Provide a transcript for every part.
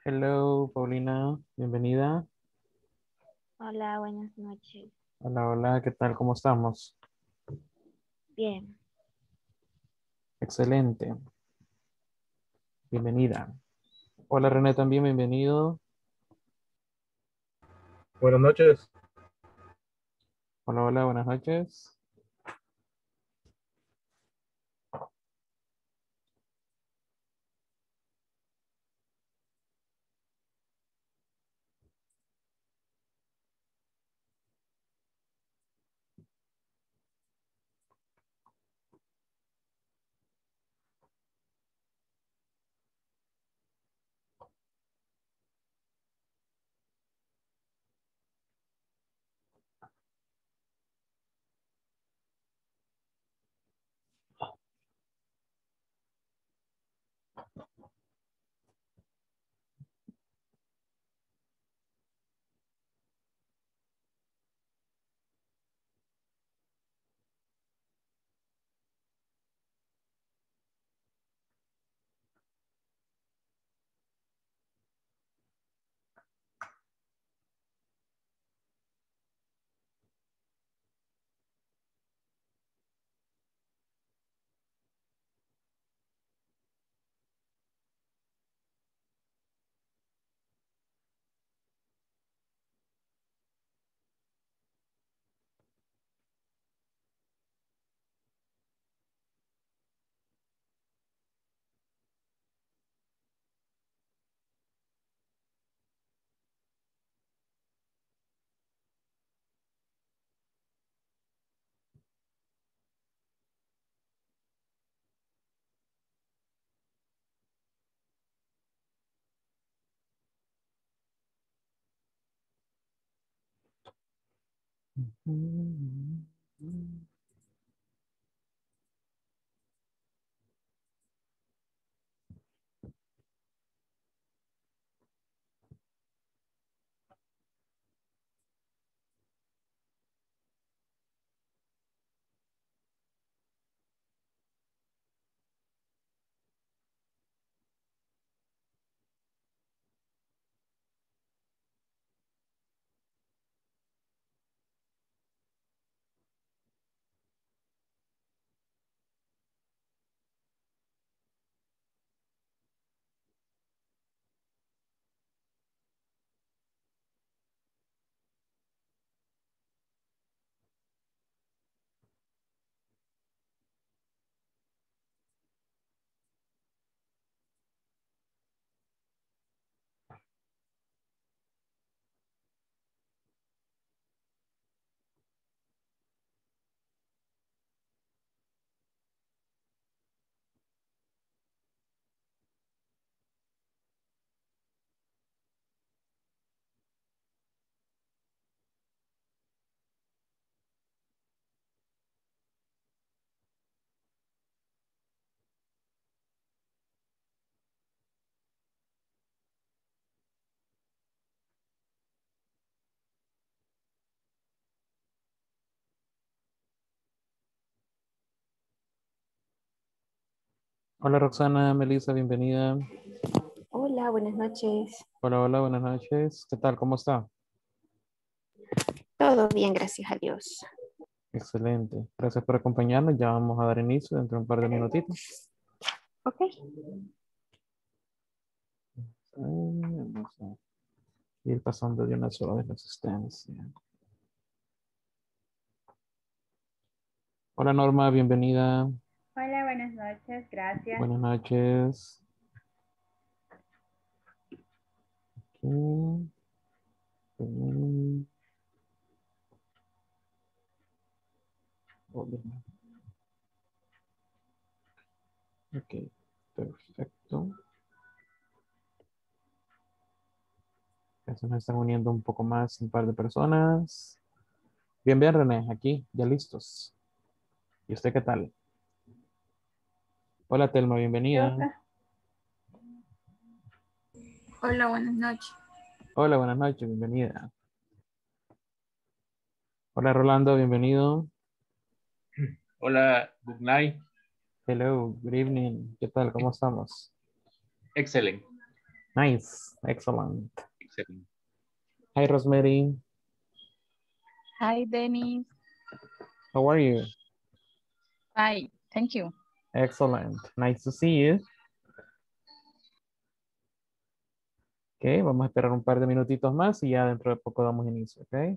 Hello, Paulina, bienvenida. Hola, buenas noches. Hola, hola, ¿qué tal? ¿Cómo estamos? Bien, Excelente, bienvenida. Hola, René, también bienvenido. Buenas noches. Hola, hola, buenas noches. Hola, Roxana, Melissa, bienvenida. hola, buenas noches. Hola, hola, buenas noches. ¿Qué tal? ¿Cómo está? Todo bien, gracias a Dios. Excelente. Gracias por acompañarnos. Ya vamos a dar inicio dentro de un par de minutitos. Ok. Vamos a ir pasando de una sola vez la asistencia. Hola, Norma, bienvenida. Hola, buenas noches, gracias. Buenas noches. Aquí. Mm, hola. Ok, perfecto. Ya se nos están uniendo un poco más un par de personas. Bien, bien, René, aquí, ya listos. ¿Y usted qué tal? Hola, Telma, Yo bienvenida. acá. Hola, buenas noches. Hola, buenas noches, bienvenida. Hola, Rolando, bienvenido. Hola, good night. Hello, good evening. ¿Qué tal? ¿Cómo estamos? Excelente. Nice. Excellent. Excelente. Hi, Rosemary. Hi, Dennis. How are you? Hi, thank you. Excellent. Nice to see you. Ok, vamos a esperar un par de minutitos más y ya dentro de poco damos inicio, ok.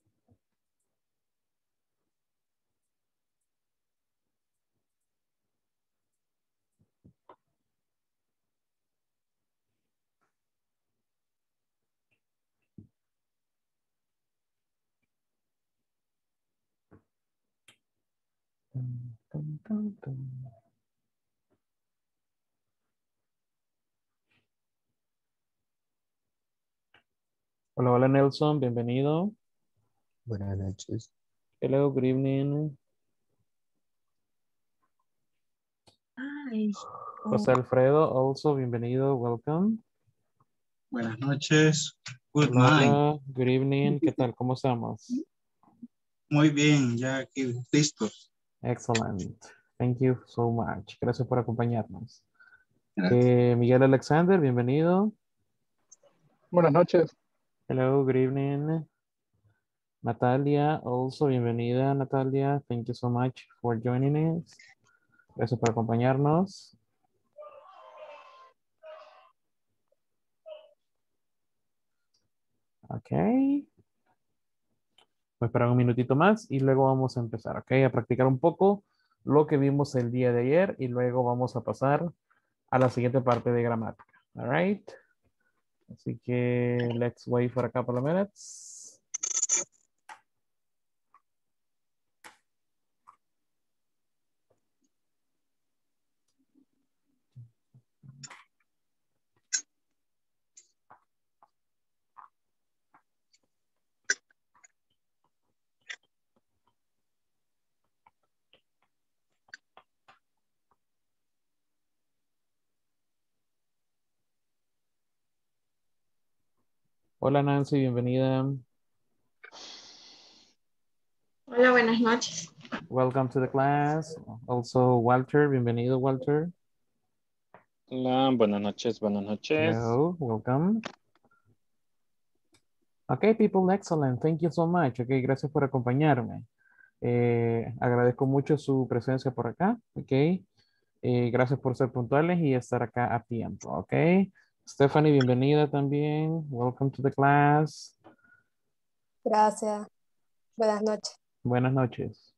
Tum, tum, tum, tum. Hola, hola Nelson, bienvenido. Buenas noches. Hello, good evening. Ay, José Alfredo, also bienvenido, welcome. Buenas noches. Good Hola, night. hola, good evening. ¿Qué tal? ¿Cómo estamos? Muy bien, ya aquí listos. Excellent. Thank you so much. Gracias por acompañarnos. Gracias. Miguel Alexander, bienvenido. Buenas noches. Hello, good evening. Natalia, also bienvenida, Natalia. Thank you so much for joining us. Gracias por acompañarnos. Ok. Voy a esperar un minutito más y luego vamos a empezar, ok, a practicar un poco lo que vimos el día de ayer y luego vamos a pasar a la siguiente parte de gramática. All right. Así que let's wait for a couple of minutes. Hola Nancy, bienvenida. hola, buenas noches. Welcome to the class. Also Walter, bienvenido Walter. Hola, buenas noches, buenas noches. Hello, welcome. Okay, people, excellent. Thank you so much. Okay, gracias por acompañarme. Agradezco mucho su presencia por acá. Okay. Gracias por ser puntuales y estar acá a tiempo. Okay. Stephanie, bienvenida también. Welcome to the class. Gracias. Buenas noches. Buenas noches.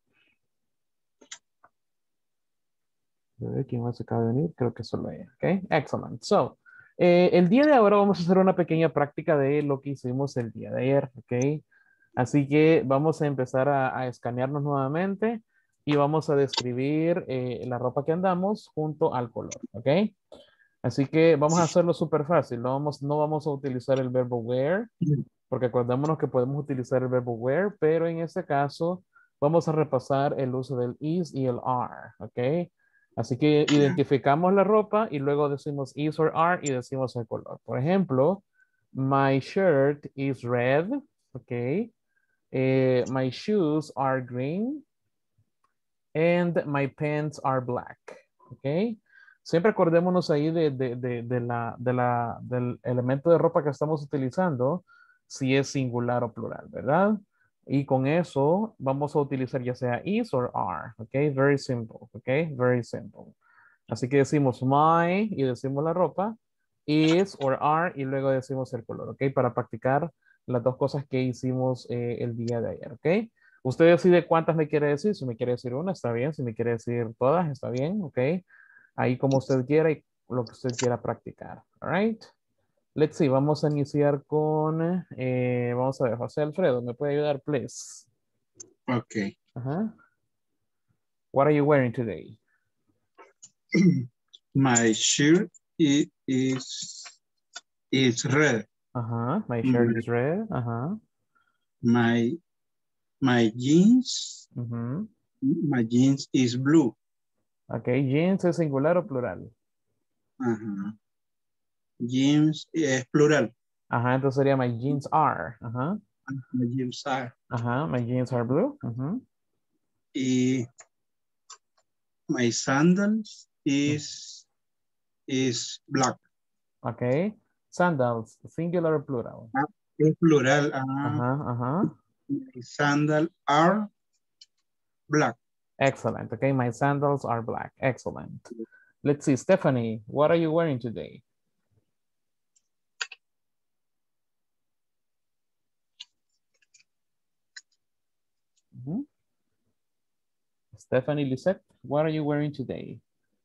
A ver quién más acaba de venir. Creo que solo ella. Okay. Excellent. So, el día de ahora vamos a hacer una pequeña práctica de lo que hicimos el día de ayer. Okay. Así que vamos a empezar a escanearnos nuevamente y vamos a describir la ropa que andamos junto al color. ¿Ok? Así que vamos a hacerlo súper fácil. No vamos a utilizar el verbo wear, porque acordémonos que podemos utilizar el verbo wear, pero en este caso vamos a repasar el uso del is y el are. ¿Ok? Así que identificamos la ropa y luego decimos is or are y decimos el color. Por ejemplo, my shirt is red. ¿Ok? My shoes are green and my pants are black. ¿Ok? Siempre acordémonos ahí del elemento de ropa que estamos utilizando, si es singular o plural, ¿verdad? Y con eso vamos a utilizar ya sea is or are. ¿Ok? Very simple. ¿Ok? Very simple. Así que decimos my y decimos la ropa, is or are y luego decimos el color. ¿Ok? Para practicar las dos cosas que hicimos el día de ayer. ¿Ok? Usted decide cuántas me quiere decir. Si me quiere decir una, está bien. Si me quiere decir todas, está bien. ¿Ok? Ahí como usted quiera y lo que usted quiera practicar. All right. Let's see. Vamos a iniciar con, vamos a ver, José Alfredo, ¿me puede ayudar, please? Ok. Ajá. What are you wearing today? My shirt is red. Ajá. My shirt is red. Ajá. My jeans, Ujú. my jeans is blue. Ok. Jeans es singular o plural. Ajá. Jeans es plural. Ajá. Entonces sería my jeans are. Ajá. My jeans are. Ajá. My jeans are blue. Ujú. Y my sandals is black. Ok. Sandals, singular or plural? Es plural. My sandals are black. Excellent. Okay, my sandals are black. Excellent. Let's see, Stephanie, what are you wearing today? Stephanie Lisette, what are you wearing today?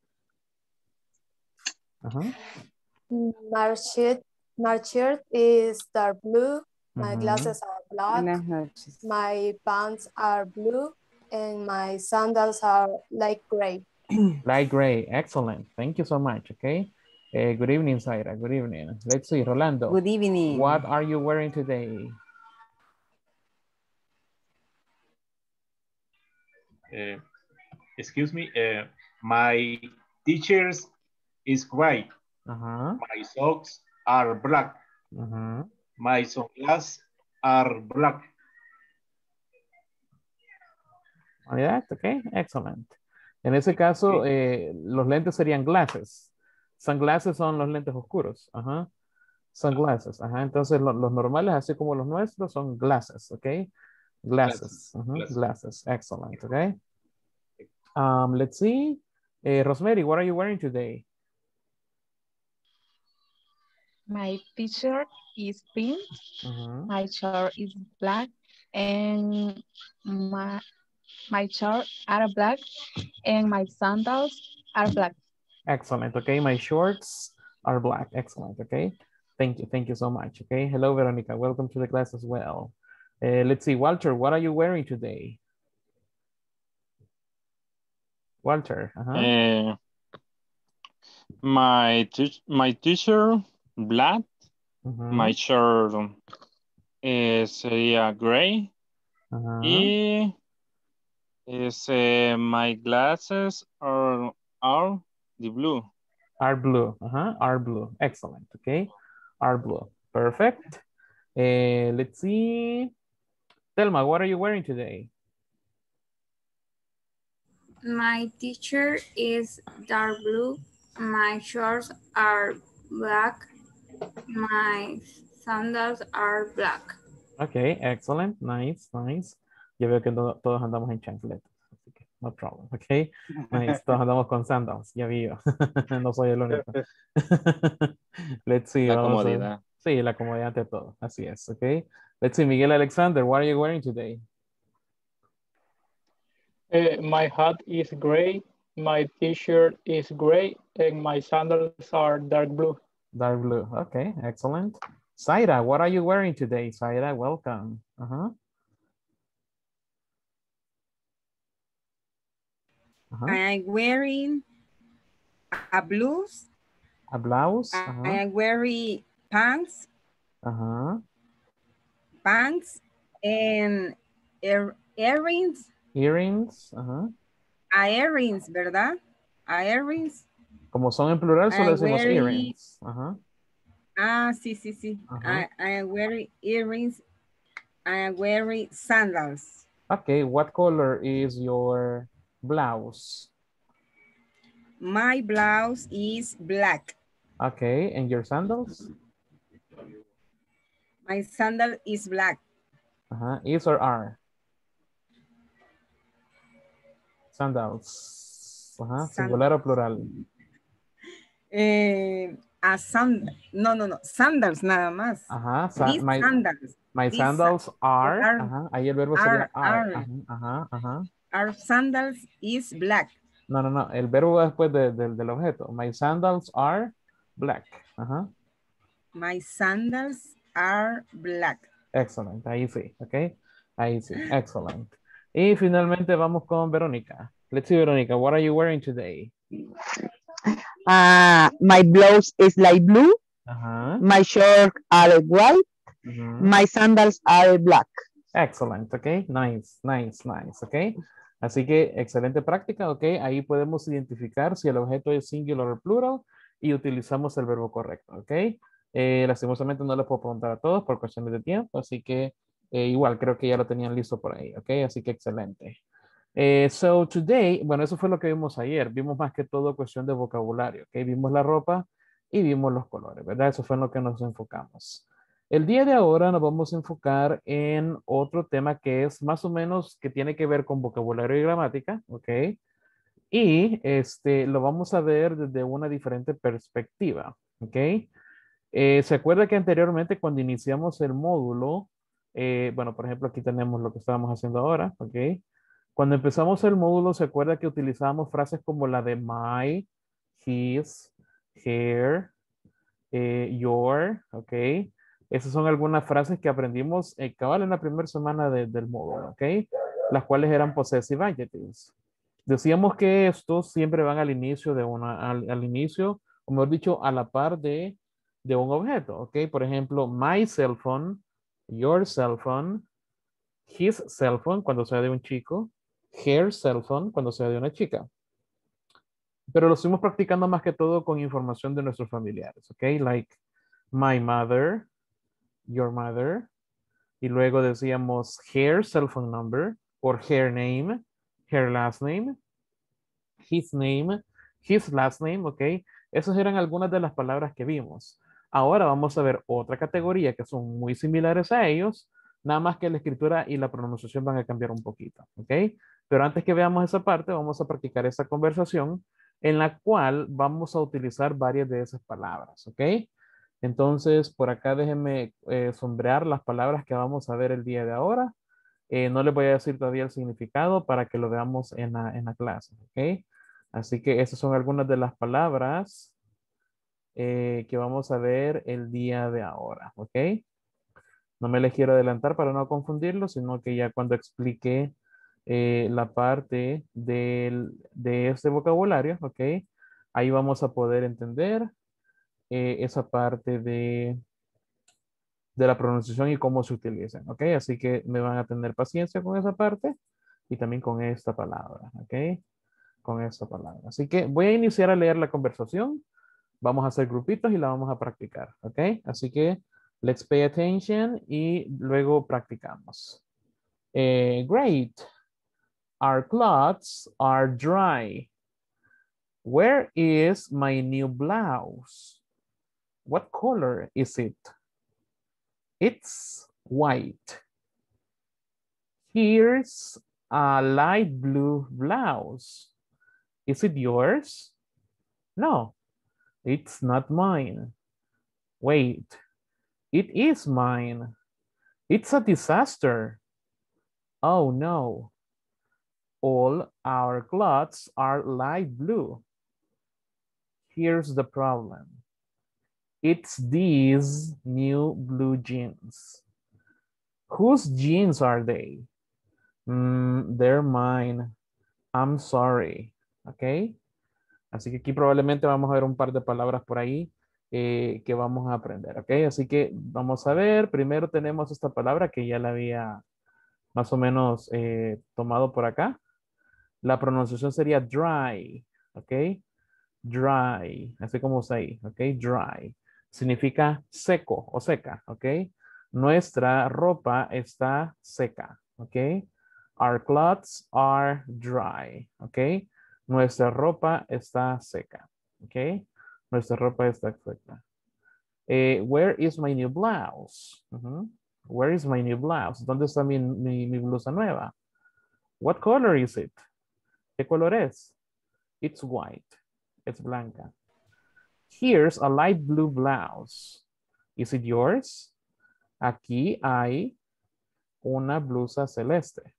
My shirt is dark blue. My glasses are black. My pants are blue. And my sandals are light gray. Light gray. Excellent. Thank you so much. Okay. Good evening, Zaira. Good evening. Let's see, Rolando. Good evening. What are you wearing today? Excuse me. My t-shirt is white. My socks are black. My sunglasses are black. All right, okay, excellent. En ese caso, los lentes serían glasses. Sunglasses son los lentes oscuros. Sunglasses. Entonces, los normales, así como los nuestros, son glasses, ok? Glasses. Glasses. Excellent, okay? Let's see. Rosemary, what are you wearing today? My t-shirt is pink. My shirt is black. And my shorts are black. And my sandals are black. Excellent. Okay, my shorts are black. Excellent. Okay. Thank you. Thank you so much. Okay. Hello, Veronica. Welcome to the class as well. Let's see, Walter, what are you wearing today? Walter. My t-shirt black. My shirt sería gray. Y my glasses are the blue. Are blue. Are blue. Excellent. Okay. Are blue. Perfect. Let's see. Thelma, what are you wearing today? My t-shirt is dark blue. My shorts are black. My sandals are black. Okay, excellent. Nice, nice. Yo veo que todos andamos en chancletas, así que no problem, okay? Nice, todos andamos con sandals, ya vi yo. No soy el único. Let's see. La comodidad. Sí, la comodidad ante todo, así es, okay? Let's see, Miguel Alexander, what are you wearing today? My hat is gray, my t-shirt is gray, and my sandals are dark blue. Dark blue, okay, excellent. Zaira, what are you wearing today, Zaira? Welcome. I'm wearing a blouse. A blouse? I am wearing pants. Pants and earrings. Earrings. Earrings, ¿verdad? Earrings. Como son en plural, solo decimos earrings. Sí, sí, sí. I am wearing earrings. I am wearing sandals. Okay, what color is your blouse? My blouse is black. Okay, and your sandals? My sandal is black. Is or are? Sandals. Singular o plural? No. Sandals nada más. Sandals. My sandals are. Ahí el verbo sería are. Our sandals is black. No. El verbo va después del objeto. My sandals are black. My sandals are black. Excellent. Ahí sí. Ok. Ahí sí. Excellent. Y finalmente vamos con Verónica. Let's see, Verónica. What are you wearing today? My blouse is light blue. My shorts are white. My sandals are black. Excellent, ok. Nice. Ok. Así que excelente práctica, ok. Ahí podemos identificar si el objeto es singular o plural y utilizamos el verbo correcto, ok. Lastimosamente no les puedo preguntar a todos por cuestiones de tiempo, así que igual creo que ya lo tenían listo por ahí, ok. Así que excelente. So today, bueno, eso fue lo que vimos ayer. Vimos más que todo cuestión de vocabulario, ok. Vimos la ropa y vimos los colores, ¿verdad? Eso fue en lo que nos enfocamos. El día de ahora nos vamos a enfocar en otro tema que es más o menos que tiene que ver con vocabulario y gramática, ¿ok? Y lo vamos a ver desde una diferente perspectiva, ¿ok? ¿Se acuerda que anteriormente cuando iniciamos el módulo, bueno, por ejemplo, aquí tenemos lo que estábamos haciendo ahora, ¿ok? Cuando empezamos el módulo, ¿se acuerda que utilizábamos frases como la de my, his, her, your, ¿ok? Esas son algunas frases que aprendimos cabal en la primera semana del módulo, ¿ok? Las cuales eran possessive adjectives. Decíamos que estos siempre van al inicio de al inicio, o mejor dicho, a la par de un objeto, ¿ok? Por ejemplo, my cell phone, your cell phone, his cell phone cuando sea de un chico, her cell phone cuando sea de una chica. Pero lo estuvimos practicando más que todo con información de nuestros familiares, ¿ok? Like my mother, your mother, y luego decíamos her cell phone number, or her name, her last name, his last name, ¿ok? Esas eran algunas de las palabras que vimos. Ahora vamos a ver otra categoría que son muy similares a ellos, nada más que la escritura y la pronunciación van a cambiar un poquito, ¿ok? Pero antes que veamos esa parte, vamos a practicar esa conversación en la cual vamos a utilizar varias de esas palabras, ¿ok? Entonces, por acá déjenme sombrear las palabras que vamos a ver el día de ahora. No les voy a decir todavía el significado para que lo veamos en la clase, ¿ok? Así que esas son algunas de las palabras que vamos a ver el día de ahora, ¿ok? No me les quiero adelantar para no confundirlo, sino que ya cuando explique la parte de este vocabulario, ¿ok? Ahí vamos a poder entender esa parte de la pronunciación y cómo se utilizan, ¿ok? Así que me van a tener paciencia con esa parte y también con esta palabra, ¿ok? Con esta palabra. Así que voy a iniciar a leer la conversación. Vamos a hacer grupitos y la vamos a practicar, ¿ok? Así que let's pay attention y luego practicamos. Great. Our clothes are dry. Where is my new blouse? What color is it? It's white. Here's a light blue blouse. Is it yours? No, it's not mine. Wait, it is mine. It's a disaster. Oh no. All our clothes are light blue. Here's the problem. It's these new blue jeans. Whose jeans are they? They're mine. I'm sorry. ¿Ok? Así que aquí probablemente vamos a ver un par de palabras por ahí que vamos a aprender. ¿Ok? Así que vamos a ver. Primero tenemos esta palabra que ya la había más o menos tomado por acá. La pronunciación sería dry. ¿Ok? Dry. Así como está ahí. ¿Ok? Dry. Significa seco o seca. ¿Ok? Nuestra ropa está seca. ¿Ok? Our clothes are dry. ¿Ok? Nuestra ropa está seca. ¿Ok? Nuestra ropa está seca. Where is my new blouse? Where is my new blouse? ¿Dónde está mi blusa nueva? What color is it? ¿Qué color es? It's white. Es blanca. Here's a light blue blouse. Is it yours? Aquí hay una blusa celeste.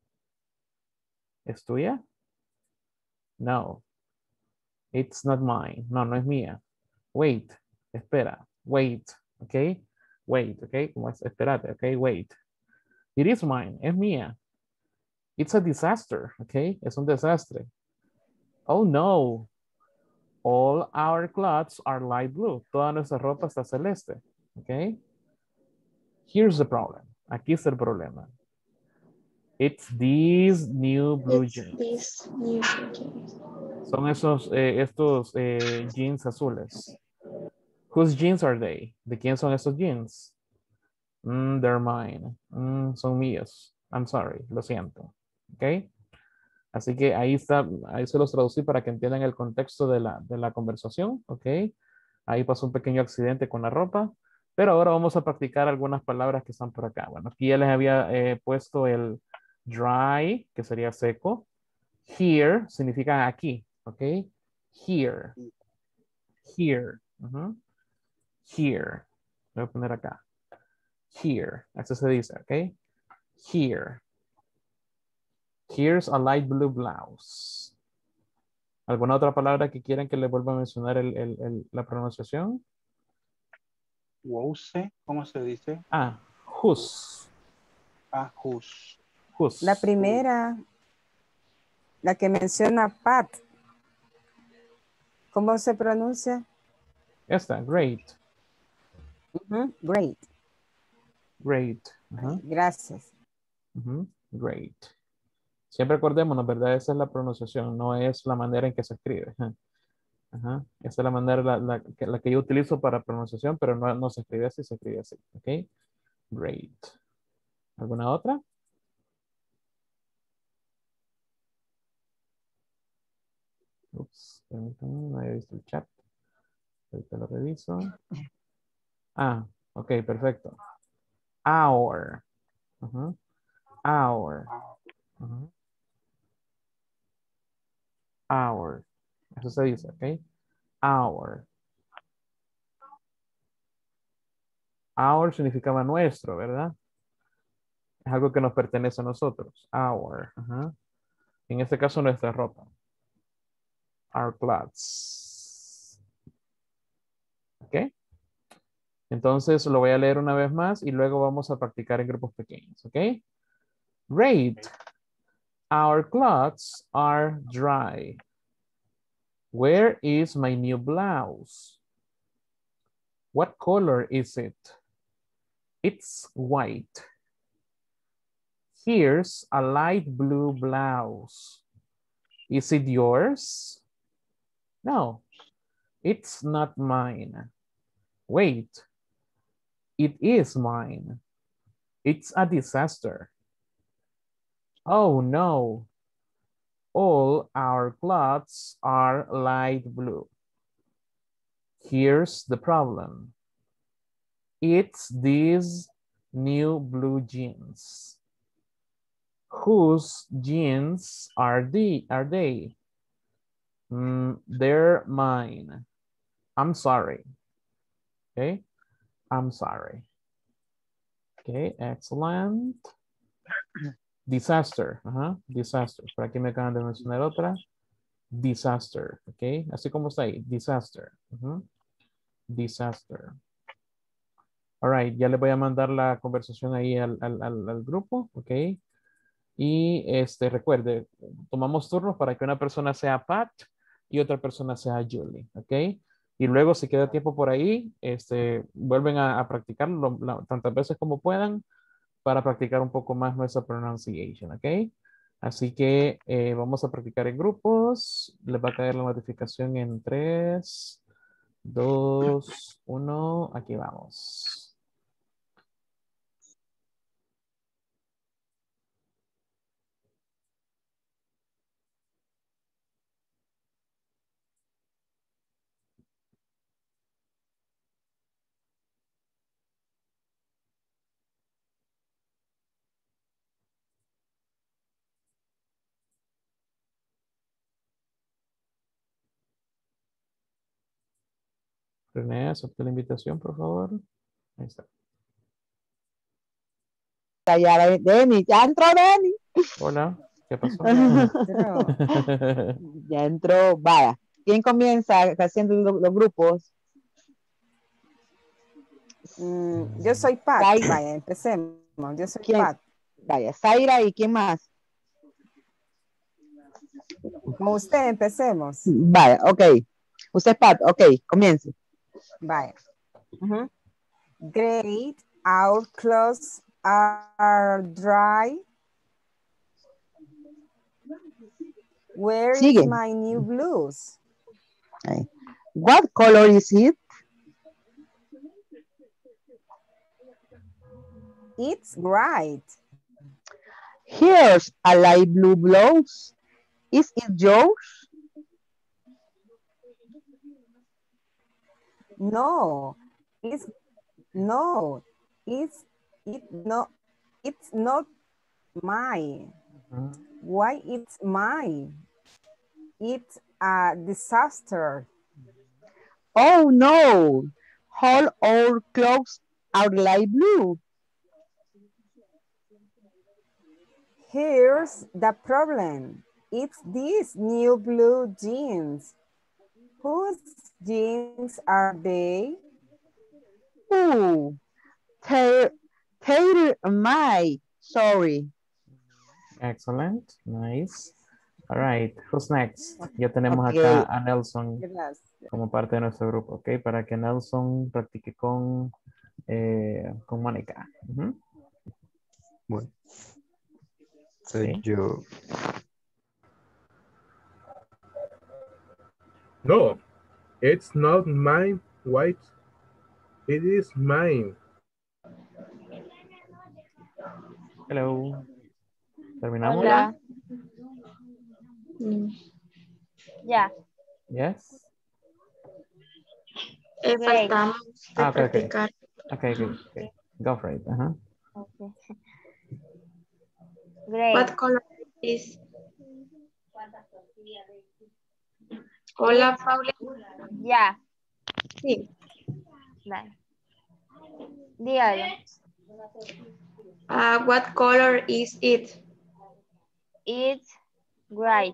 ¿Es tuya? No. It's not mine. No, no es mía. Wait. Espera. Wait. ¿Ok? Wait. ¿Ok? Como es, espérate. ¿Ok? Wait. It is mine. Es mía. It's a disaster. ¿Ok? Es un desastre. Oh, no. All our clothes are light blue. Toda nuestra ropa está celeste. ¿Ok? Here's the problem. Aquí está el problema. It's these new blue jeans. Son estos jeans azules. Whose jeans are they? ¿De quién son estos jeans? They're mine. Son míos. I'm sorry. Lo siento. ¿Ok? Así que ahí está, ahí se los traducí para que entiendan el contexto de la conversación. ¿Ok? Ahí pasó un pequeño accidente con la ropa. Pero ahora vamos a practicar algunas palabras que están por acá. Bueno, aquí ya les había puesto el dry, que sería seco. Here significa aquí, ¿ok? Here. Here. Here. Voy a poner acá. Here. Así se dice, ¿ok? Here. Here's a light blue blouse. ¿Alguna otra palabra que quieran que les vuelva a mencionar la pronunciación? Whose, ¿cómo se dice? Whose. Whose. Whose. La primera, la que menciona Pat. ¿Cómo se pronuncia? Esta, great. Great. Great. Gracias. Great. Siempre acordémonos, ¿verdad? Esa es la pronunciación, no es la manera en que se escribe. Esa es la manera, la que yo utilizo para pronunciación, pero no se escribe así, se escribe así. ¿Ok? Great. ¿Alguna otra? Ups, permítanme, no había visto el chat. Ahorita lo reviso. Ok, perfecto. Hour. Hour. Hour. Eso se dice, ¿ok? Hour. Our significaba nuestro, ¿verdad? Es algo que nos pertenece a nosotros. Our. En este caso, nuestra ropa. Our clothes. ¿Ok? Entonces, lo voy a leer una vez más y luego vamos a practicar en grupos pequeños. ¿Ok? Great. Our clothes are dry. Where is my new blouse? What color is it? It's white. Here's a light blue blouse. Is it yours? No, it's not mine. Wait, it is mine. It's a disaster. Oh no, all our clothes are light blue. Here's the problem. It's these new blue jeans. Whose jeans are they? They're mine. I'm sorry. Okay, I'm sorry. Okay, excellent. Disaster. Disaster. Por aquí me acaban de mencionar otra. Disaster. Ok, así como está ahí. Disaster. Disaster. All right, ya le voy a mandar la conversación ahí al grupo. Ok. Y recuerde, tomamos turnos para que una persona sea Pat y otra persona sea Julie. Ok. Y luego si queda tiempo por ahí, vuelven a practicarlo tantas veces como puedan para practicar un poco más nuestra pronunciation, ¿ok? Así que vamos a practicar en grupos. Les va a caer la notificación en 3, 2, 1. Aquí vamos. René, acepte la invitación, por favor. Ahí está. Ya entró Denny. Hola, ¿qué pasó? Ya entró, vaya. ¿Quién comienza haciendo los grupos? Yo soy Pat. Vaya, empecemos. Yo soy Pat. Vaya, Zaira, ¿y quién más? Con usted empecemos. Vaya, ok. Usted es Pat, ok, comience. Vaya. Great, our clothes are dry. Where is my new blouse? Okay. What color is it? It's bright. Here's a light blue blouse. Is it yours? No, it's no, it's not mine. Why it's mine? It's a disaster. Oh no, all our clothes are light blue. Here's the problem. It's these new blue jeans. Whose jeans are they? Ooh, Taylor and my, sorry. Excellent, nice. All right, who's next? Ya tenemos acá a Nelson como parte de nuestro grupo, ¿ok? Para que Nelson practique con Mónica. Bueno. Soy yo. No, it's not my white. It is mine. Hello. ¿Terminamos? Hola. Ya. Yes. Faltamos de practicar. Okay. Go for it. Okay. Great. What color is? Hola, Paula. Ya. Sí. Dale. Dígalo. What color is it? It's bright.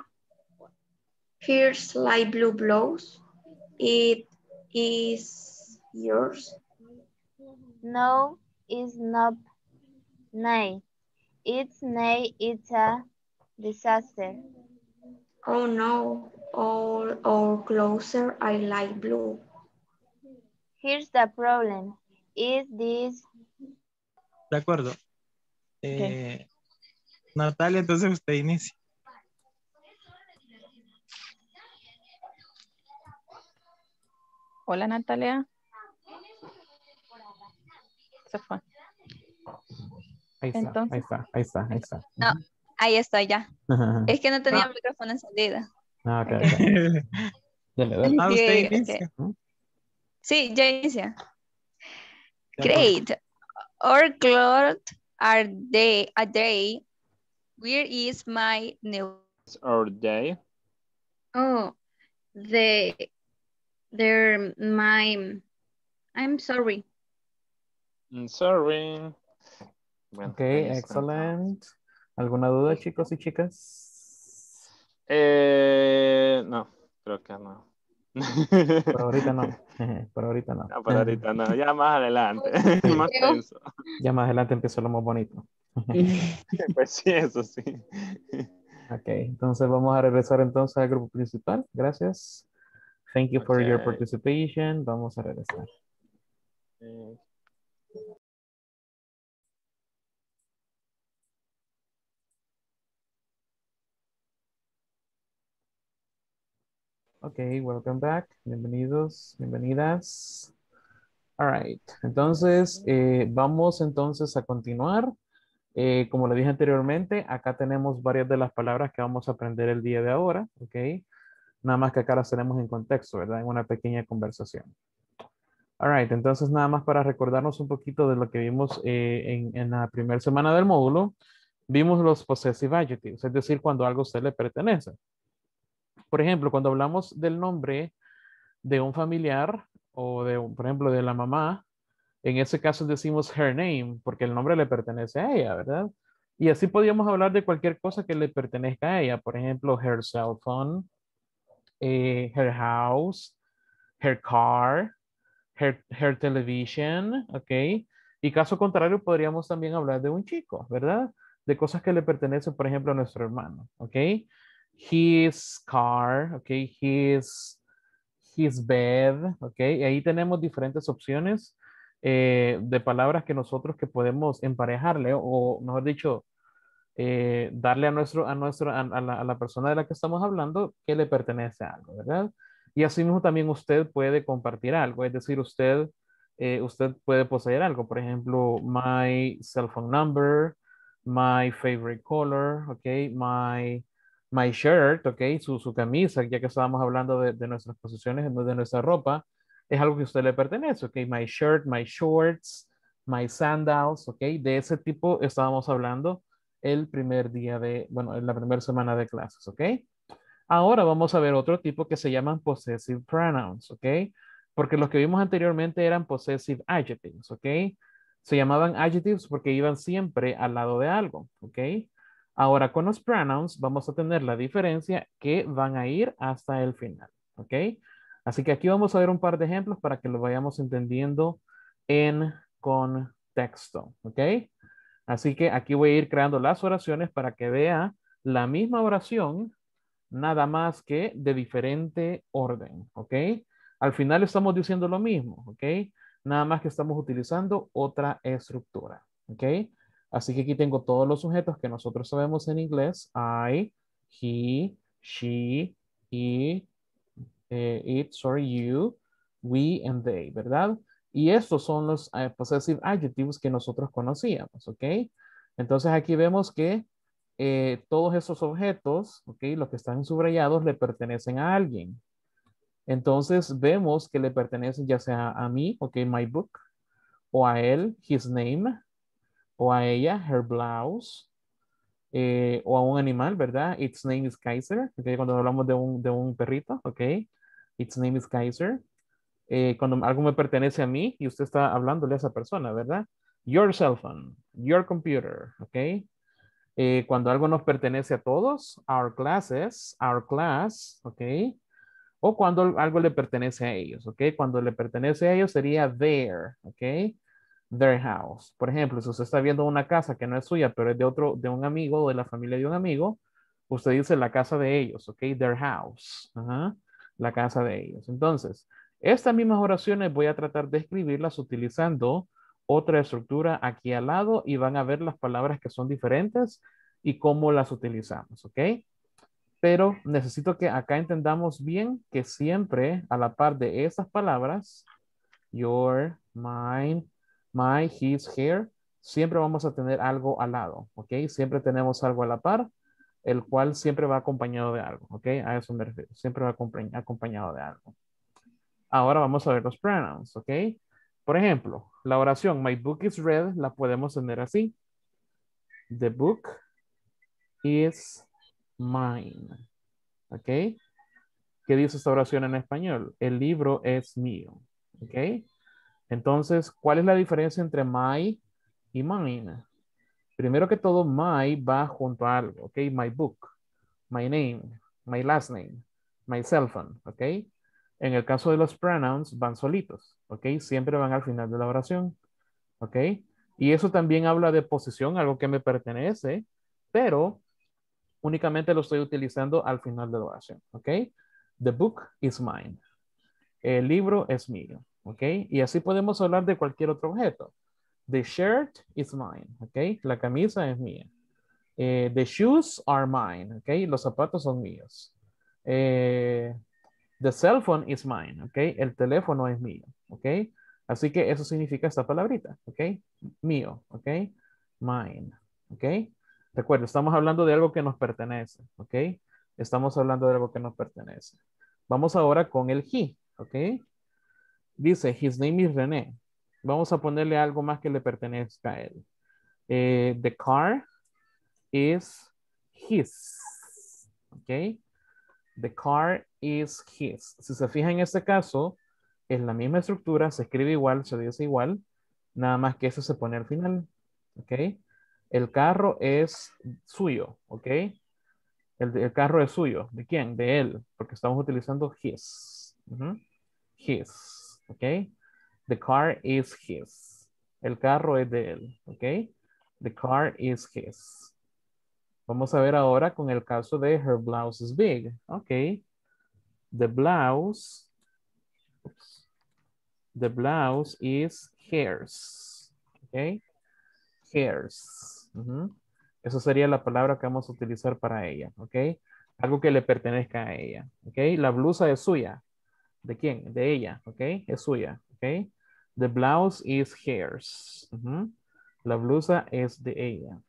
Here's light blue blouse. It is yours. No, it's not. Nay. It's a disaster. Oh no, all our clothes are light blue. Here's the problem. Is this... De acuerdo. Natalia, entonces usted inicia. Hola, Natalia. Se fue. Ahí está, Entonces, ahí está. No, ahí estoy ya. Es que no tenía el micrófono encendido. Okay. Dale. Usted inicia. Sí, ya inicia. Great. Our clothes are a day. Where is my new? Our day. Oh, they're my... I'm sorry. I'm sorry. Bueno, Ok, excelente. ¿Alguna duda, chicos y chicas? No, creo que no. Por ahorita no. Por ahorita no. No, por ahorita no. Ya más adelante. Más tenso. Ya más adelante empieza lo más bonito. Pues sí, eso sí. Ok, entonces vamos a regresar entonces al grupo principal. Gracias. Thank you for your participation. Vamos a regresar. Ok, welcome back. Bienvenidos, bienvenidas. All right. Entonces, vamos entonces a continuar. Como le dije anteriormente, acá tenemos varias de las palabras que vamos a aprender el día de ahora. Ok. Nada más que acá las tenemos en contexto, ¿verdad? En una pequeña conversación. All right. Entonces, nada más para recordarnos un poquito de lo que vimos en la primera semana del módulo, vimos los possessive adjectives, es decir, cuando algo a usted le pertenece. Por ejemplo, cuando hablamos del nombre de un familiar o de, por ejemplo, de la mamá, en ese caso decimos her name porque el nombre le pertenece a ella, ¿verdad? Y así podríamos hablar de cualquier cosa que le pertenezca a ella. Por ejemplo, her cell phone, her house, her car, her television, ¿ok? Y caso contrario, podríamos también hablar de un chico, ¿verdad? De cosas que le pertenecen, por ejemplo, a nuestro hermano, ¿ok? His car, ¿ok? His bed, ¿ok? Y ahí tenemos diferentes opciones de palabras que nosotros que podemos emparejarle o, mejor dicho, darle a la persona de la que estamos hablando que le pertenece a algo, ¿verdad? Y así mismo también usted puede compartir algo, es decir, usted puede poseer algo, por ejemplo, my cell phone number, my favorite color, ¿ok? My shirt, ¿ok? Su camisa, ya que estábamos hablando de nuestras posesiones, de nuestra ropa, es algo que a usted le pertenece, ¿ok? My shirt, my shorts, my sandals, ¿ok? De ese tipo estábamos hablando el primer día de, bueno, en la primera semana de clases, ¿ok? Ahora vamos a ver otro tipo que se llaman possessive pronouns, ¿ok? Porque los que vimos anteriormente eran possessive adjectives, ¿ok? Se llamaban adjectives porque iban siempre al lado de algo, ¿ok? Ahora con los pronouns vamos a tener la diferencia que van a ir hasta el final, ¿ok? Así que aquí vamos a ver un par de ejemplos para que lo vayamos entendiendo en contexto, ¿ok? Así que aquí voy a ir creando las oraciones para que vea la misma oración, nada más que de diferente orden, ¿ok? Al final estamos diciendo lo mismo, ¿ok? Nada más que estamos utilizando otra estructura, ¿ok? Así que aquí tengo todos los sujetos que nosotros sabemos en inglés. I, he, she, he, it, you, we, and they, ¿verdad? Y estos son los possessive adjectives que nosotros conocíamos, ¿ok? Entonces aquí vemos que todos esos objetos, ¿ok? Los que están subrayados le pertenecen a alguien. Entonces vemos que le pertenecen ya sea a mí, ¿ok? My book, o a él, his name, o a ella, her blouse, o a un animal, ¿verdad? Its name is Kaiser, ¿ok? Cuando hablamos de un perrito, ¿ok? Its name is Kaiser. Cuando algo me pertenece a mí y usted está hablándole a esa persona, ¿verdad? Your cell phone, your computer, ¿ok? Cuando algo nos pertenece a todos, our classes, our class, ¿ok? O cuando algo le pertenece a ellos, ¿ok? Cuando le pertenece a ellos sería their, ¿ok? Their house. Por ejemplo, si usted está viendo una casa que no es suya, pero es de un amigo o de la familia de un amigo, usted dice la casa de ellos, ¿ok? Their house. Ajá. La casa de ellos. Entonces, estas mismas oraciones voy a tratar de escribirlas utilizando otra estructura aquí al lado y van a ver las palabras que son diferentes y cómo las utilizamos, ¿ok? Pero necesito que acá entendamos bien que siempre a la par de esas palabras, your, mine, my, his, her, siempre vamos a tener algo al lado, ¿ok? Siempre tenemos algo a la par, el cual siempre va acompañado de algo, ¿ok? A eso me refiero, siempre va acompañado de algo. Ahora vamos a ver los pronouns, ¿ok? Por ejemplo, la oración my book is red la podemos tener así. The book is mine, ¿ok? ¿Qué dice esta oración en español? El libro es mío, ¿ok? Entonces, ¿cuál es la diferencia entre my y mine? Primero que todo, my va junto a algo, ¿ok? My book, my name, my last name, my cell phone, ¿ok? En el caso de los pronouns, van solitos, ¿ok? Siempre van al final de la oración, ¿ok? Y eso también habla de posesión, algo que me pertenece, pero únicamente lo estoy utilizando al final de la oración, ¿ok? The book is mine. El libro es mío, ¿ok? Y así podemos hablar de cualquier otro objeto. The shirt is mine, ¿ok? La camisa es mía. The shoes are mine, ¿ok? Los zapatos son míos. The cell phone is mine, ¿ok? El teléfono es mío, ¿ok? Así que eso significa esta palabrita, ¿ok? Mío, ¿ok? Mine, ¿ok? Recuerda, estamos hablando de algo que nos pertenece, ¿ok? Estamos hablando de algo que nos pertenece. Vamos ahora con el he, ¿ok? Dice, his name is René. Vamos a ponerle algo más que le pertenezca a él. The car is his, ¿ok? The car is his. Si se fija en este caso, es la misma estructura, se escribe igual, se dice igual, nada más que eso se pone al final, ¿ok? El carro es suyo, ¿ok? El carro es suyo. ¿De quién? De él, porque estamos utilizando his. His, ¿ok? The car is his. El carro es de él, ¿ok? The car is his. Vamos a ver ahora con el caso de her blouse is big, ¿ok? The blouse is hers, ¿ok? Hers. Esa sería la palabra que vamos a utilizar para ella, ¿ok? Algo que le pertenezca a ella, ¿ok? La blusa es suya. ¿De quién? De ella, ¿ok? Es suya, ¿ok? The blouse is hers. La blusa es de ella.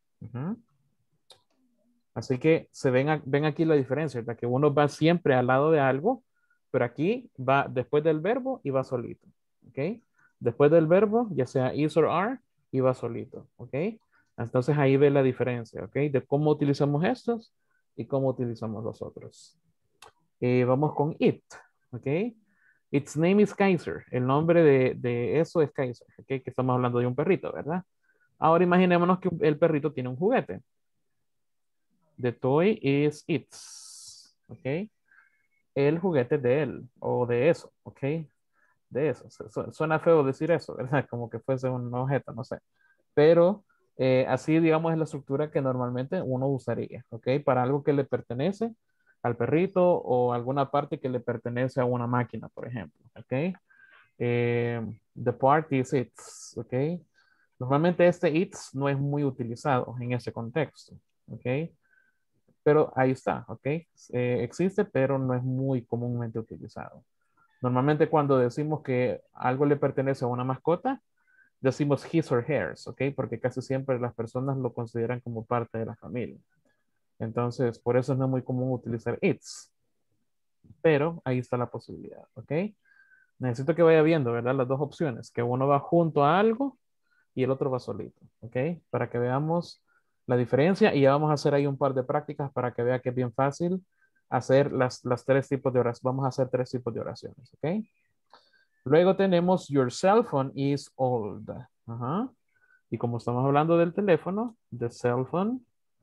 Así que ven aquí la diferencia, ¿verdad? Que uno va siempre al lado de algo pero aquí va después del verbo y va solito, ¿ok? Después del verbo, ya sea is or are, y va solito, ¿ok? Entonces ahí ve la diferencia, ¿ok? De cómo utilizamos estos y cómo utilizamos los otros. Vamos con it, ¿ok? Its name is Kaiser. El nombre de eso es Kaiser, ¿ok? Que estamos hablando de un perrito, ¿verdad? Ahora imaginémonos que el perrito tiene un juguete. The toy is its, ¿ok? El juguete de él o de eso, ¿ok? De eso. Suena feo decir eso, ¿verdad? Como que fuese un objeto, no sé. Pero así, digamos, es la estructura que normalmente uno usaría, ¿ok? Para algo que le pertenece al perrito o alguna parte que le pertenece a una máquina, por ejemplo, ¿ok? The part is its, ¿ok? Normalmente este its no es muy utilizado en ese contexto, ¿ok? Pero ahí está, ¿ok? Existe, pero no es muy comúnmente utilizado. Normalmente cuando decimos que algo le pertenece a una mascota, decimos his or hers, ¿ok? Porque casi siempre las personas lo consideran como parte de la familia. Entonces, por eso no es muy común utilizar its. Pero ahí está la posibilidad, ¿ok? Necesito que vaya viendo, ¿verdad? Las dos opciones, que uno va junto a algo y el otro va solito, ¿ok? Para que veamos la diferencia y ya vamos a hacer ahí un par de prácticas para que vea que es bien fácil hacer las tres tipos de oraciones. Vamos a hacer 3 tipos de oraciones, ¿ok? Luego tenemos your cell phone is old. Ajá. Y como estamos hablando del teléfono, the cell phone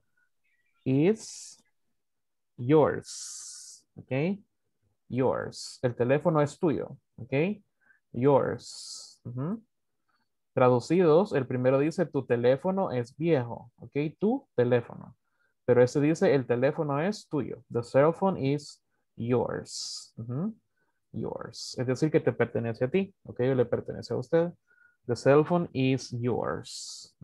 is yours, ¿ok? Yours. El teléfono es tuyo, ¿ok? Yours. Traducidos, el primero dice tu teléfono es viejo, ¿ok? Tu teléfono. Pero ese dice el teléfono es tuyo. The cell phone is yours. Yours. Es decir, que te pertenece a ti, ¿ok? Le pertenece a usted. The cell phone is yours.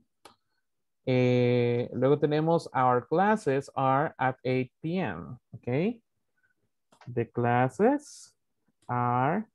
Luego tenemos our classes are at 8 p.m. ¿Ok? The classes are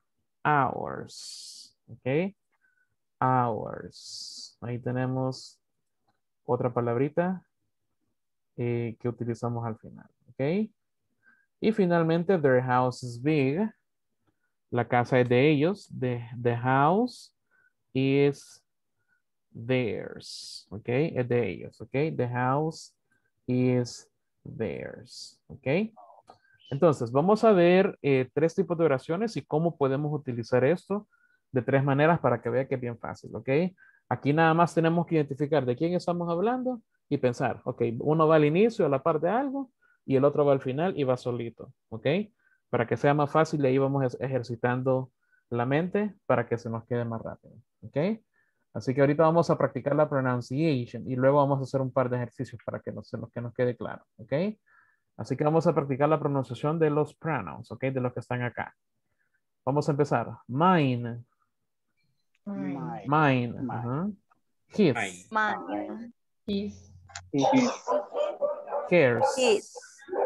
ours. ¿Ok? Hours. Ahí tenemos otra palabrita que utilizamos al final. ¿Ok? Y finalmente, their house is big. La casa es de ellos. The house is theirs. ¿Ok? Es de ellos. ¿Ok? The house is theirs. ¿Ok? Entonces, vamos a ver 3 tipos de oraciones y cómo podemos utilizar esto de 3 maneras para que vea que es bien fácil, ¿ok? Aquí nada más tenemos que identificar de quién estamos hablando y pensar, ¿ok? Uno va al inicio, a la par de algo, y el otro va al final y va solito, ¿ok? Para que sea más fácil y ahí vamos ejercitando la mente para que se nos quede más rápido, ¿ok? Así que ahorita vamos a practicar la pronunciation y luego vamos a hacer un par de ejercicios para que nos quede claro, ¿ok? Así que vamos a practicar la pronunciación de los pronouns, ¿ok? De los que están acá. Vamos a empezar. Mine. Mine. His. Mine. His. Hers. His.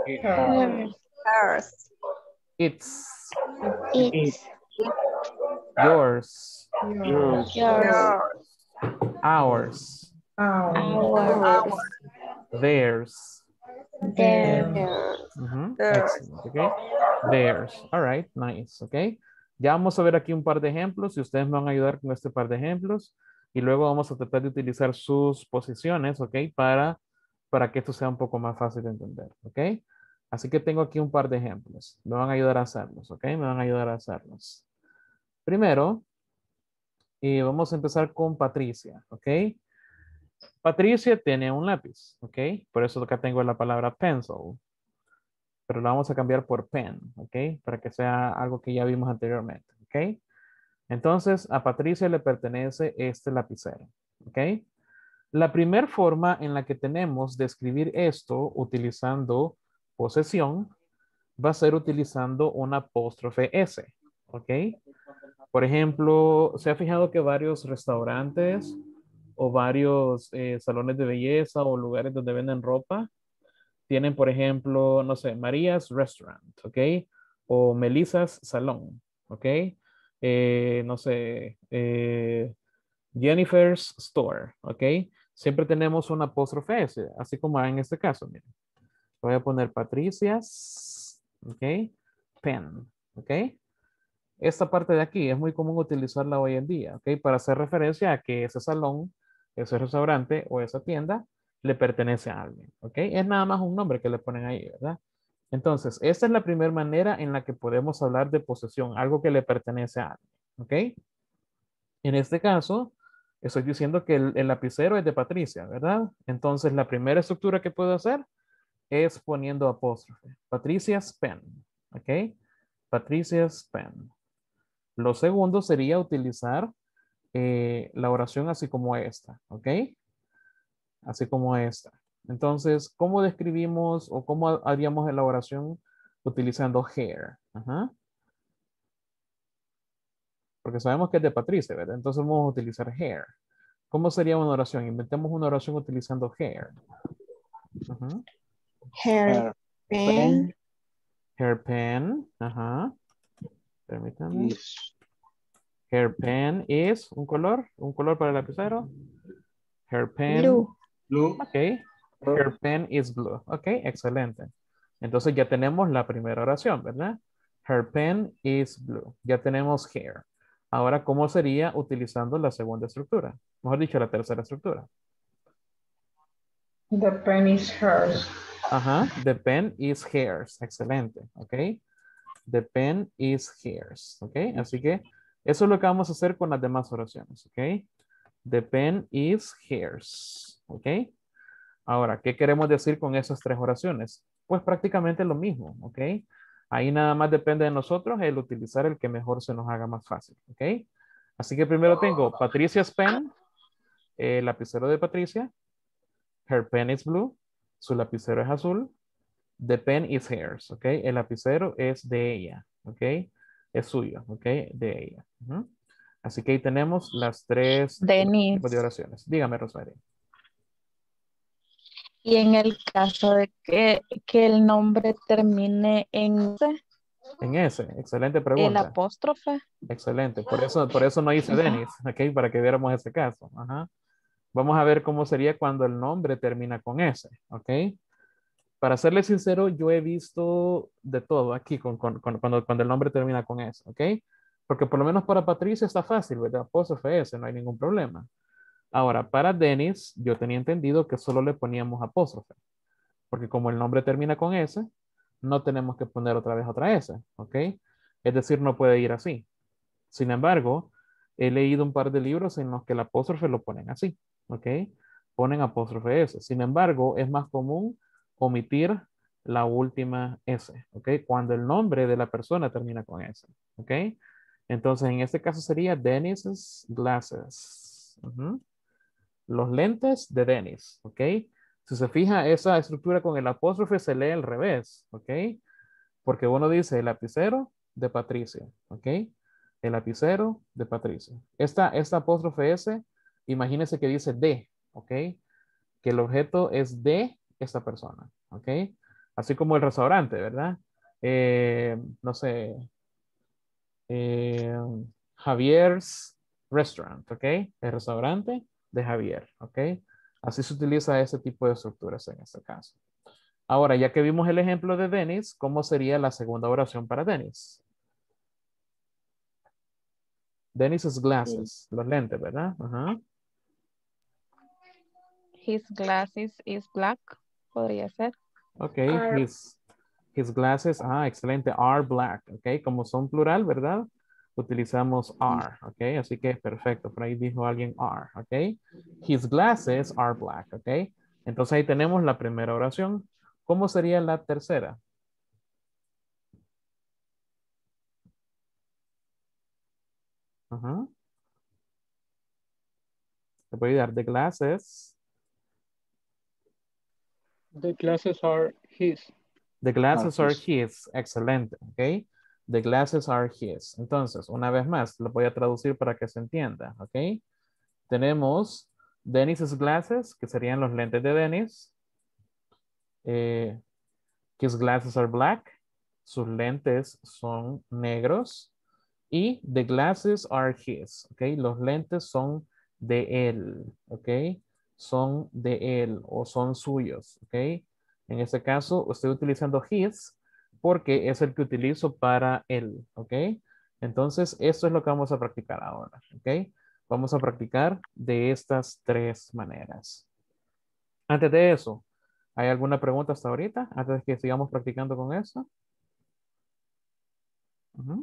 Hers. Its. It's Yours. yours. Ours. Ours. Theirs. Theirs. Excellent, okay. Theirs. All right, nice, okay. Ya vamos a ver aquí un par de ejemplos y ustedes me van a ayudar con este par de ejemplos y luego vamos a tratar de utilizar sus posiciones, ok, para que esto sea un poco más fácil de entender, ok. Así que tengo aquí un par de ejemplos. Me van a ayudar a hacerlos, ok, me van a ayudar a hacerlos. Primero, vamos a empezar con Patricia, ok. Patricia tiene un lápiz, ok. Por eso acá tengo la palabra pencil. Pero la vamos a cambiar por pen, ¿ok? Para que sea algo que ya vimos anteriormente, ¿ok? Entonces, a Patricia le pertenece este lapicero, ¿ok? La primera forma en la que tenemos de escribir esto utilizando posesión va a ser utilizando una apóstrofe S, ¿ok? Por ejemplo, ¿se ha fijado que varios restaurantes o varios salones de belleza o lugares donde venden ropa tienen, por ejemplo, no sé, María's Restaurant, ¿ok? O Melissa's Salón, ¿ok? No sé, Jennifer's Store, ¿ok? Siempre tenemos una apóstrofe S, así como en este caso, miren. Voy a poner Patricia's, ¿ok? pen, ¿ok? Esta parte de aquí es muy común utilizarla hoy en día, ¿ok? Para hacer referencia a que ese salón, ese restaurante o esa tienda le pertenece a alguien, ¿ok? Es nada más un nombre que le ponen ahí, ¿verdad? Entonces, esta es la primera manera en la que podemos hablar de posesión, algo que le pertenece a alguien, ¿ok? En este caso, estoy diciendo que el lapicero es de Patricia, ¿verdad? Entonces, la primera estructura que puedo hacer es poniendo apóstrofe. Patricia's pen, ¿ok? Patricia's pen. Lo segundo sería utilizar la oración así como esta, ¿ok? Así como esta. Entonces, ¿cómo describimos o cómo haríamos la oración utilizando hair? Ajá. Porque sabemos que es de Patricia, ¿verdad? Entonces vamos a utilizar hair. ¿Cómo sería una oración? Inventemos una oración utilizando hair. Ajá. Hair pen. Hair pen. Ajá. Permítame. Hair pen es un color para el lapicero. Hair pen. Blue. Ok. Hair pen is blue. Ok, excelente. Entonces ya tenemos la primera oración, ¿verdad? Her pen is blue. Ya tenemos hair. Ahora, ¿cómo sería utilizando la segunda estructura? Mejor dicho, la tercera estructura. The pen is hers. Ajá, the pen is hers. Excelente, ok. The pen is hers, ok. Así que eso es lo que vamos a hacer con las demás oraciones, ok. The pen is hers, ok. Ahora, ¿qué queremos decir con esas tres oraciones? Pues prácticamente lo mismo, ¿ok? Ahí nada más depende de nosotros el utilizar el que mejor se nos haga más fácil, ¿ok? Así que primero tengo Patricia's pen, el lapicero de Patricia. Her pen is blue, su lapicero es azul. The pen is hers, ¿ok? El lapicero es de ella, ¿ok? Es suyo, ¿ok? De ella. Así que ahí tenemos las tres tipos de oraciones. Dígame, Rosario. Y en el caso de que el nombre termine en S, En ese, excelente el pregunta. apóstrofe. Excelente, por eso no hice Dennis, ¿ok? Para que viéramos ese caso. Ajá. Vamos a ver cómo sería cuando el nombre termina con S, ¿ok? Para serle sincero, yo he visto de todo aquí cuando el nombre termina con S, ¿ok? Porque por lo menos para Patricia está fácil, ¿verdad? Apóstrofe S, no hay ningún problema. Ahora, para Dennis, yo tenía entendido que solo le poníamos apóstrofe, porque como el nombre termina con S, no tenemos que poner otra vez otra S, ¿ok? Es decir, no puede ir así. Sin embargo, he leído un par de libros en los que el apóstrofe lo ponen así, ¿ok? Ponen apóstrofe S. Sin embargo, es más común omitir la última S, ¿ok? Cuando el nombre de la persona termina con S, ¿ok? Entonces, en este caso sería Dennis's glasses. Los lentes de Dennis, ¿ok? Si se fija, esa estructura con el apóstrofe se lee al revés, ¿ok? Porque uno dice el lapicero de Patricia, ¿ok? El lapicero de Patricia. Esta apóstrofe S, imagínense que dice de, ¿ok? Que el objeto es de esta persona, ¿ok? Así como el restaurante, ¿verdad? No sé, Javier's Restaurant, ¿ok? El restaurante de Javier, ¿ok? Así se utiliza ese tipo de estructuras en este caso. Ahora, ya que vimos el ejemplo de Dennis, ¿cómo sería la segunda oración para Dennis? Dennis's glasses, los lentes, ¿verdad? Ajá. His glasses is black, podría ser. Ok, his glasses, excelente, are black, ok, como son plural, ¿verdad? Utilizamos are, ok, así que perfecto, por ahí dijo alguien are, ok. His glasses are black, ok. Entonces ahí tenemos la primera oración. ¿Cómo sería la tercera? Ajá. Te voy a dar the glasses. The glasses are his. The glasses are his. Excelente, ok. The glasses are his. Entonces, una vez más, lo voy a traducir para que se entienda, ok. Tenemos Dennis's glasses, que serían los lentes de Dennis. His glasses are black. Sus lentes son negros. Y the glasses are his, ok. Los lentes son de él, ok. Son de él o son suyos, ok. En este caso, estoy utilizando his porque es el que utilizo para él, ¿ok? Entonces, esto es lo que vamos a practicar ahora, ¿ok? Vamos a practicar de estas tres maneras. Antes de eso, ¿hay alguna pregunta hasta ahorita? Antes de que sigamos practicando con eso. Ujú.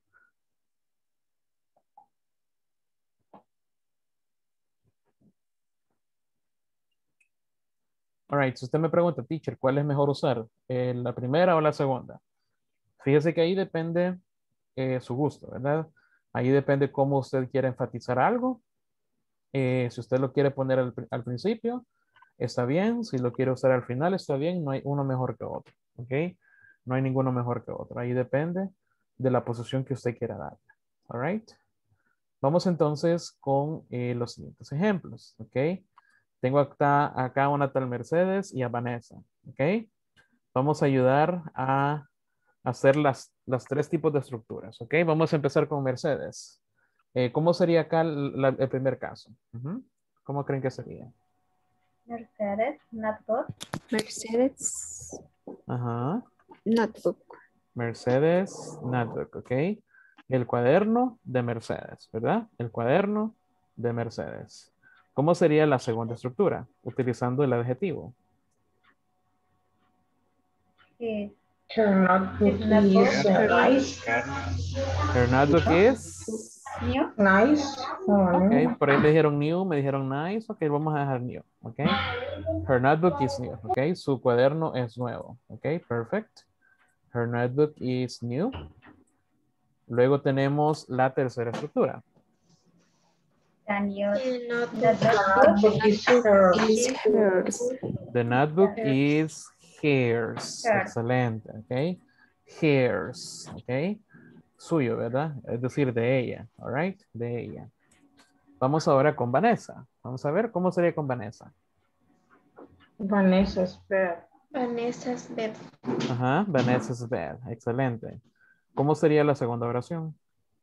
All right, si usted me pregunta, teacher, ¿cuál es mejor usar? ¿La primera o la segunda? Fíjese que ahí depende su gusto, ¿verdad? Ahí depende cómo usted quiere enfatizar algo. Si usted lo quiere poner al principio, está bien. Si lo quiere usar al final, está bien. No hay uno mejor que otro, ¿ok? No hay ninguno mejor que otro. Ahí depende de la posición que usted quiera dar. All right. Vamos entonces con los siguientes ejemplos, ¿ok? Tengo acá una tal Mercedes y a Vanessa, ¿ok? Vamos a ayudar a hacer las tres tipos de estructuras, ¿ok? Vamos a empezar con Mercedes. ¿Cómo sería acá el primer caso? Ujú. ¿Cómo creen que sería? Mercedes, notebook. Mercedes, Ajá. notebook. Mercedes, notebook, ¿ok? El cuaderno de Mercedes, ¿verdad? El cuaderno de Mercedes. ¿Cómo sería la segunda estructura? Utilizando el adjetivo. Her notebook is nice. Her notebook is... New. Nice. Ok, por ahí me dijeron new, me dijeron nice. Ok, vamos a dejar new, ok. Her notebook is new, ok. Su cuaderno es nuevo, ok, perfect. Her notebook is new. Luego tenemos la tercera estructura. The notebook is hers. The notebook is hers. Excelente, ok. Hers, ok. Suyo, ¿verdad? Es decir, de ella, all right, de ella. Vamos ahora con Vanessa. Vamos a ver cómo sería con Vanessa. Vanessa's bed. Vanessa's bed. Ajá, Vanessa's bed. Excelente. ¿Cómo sería la segunda oración?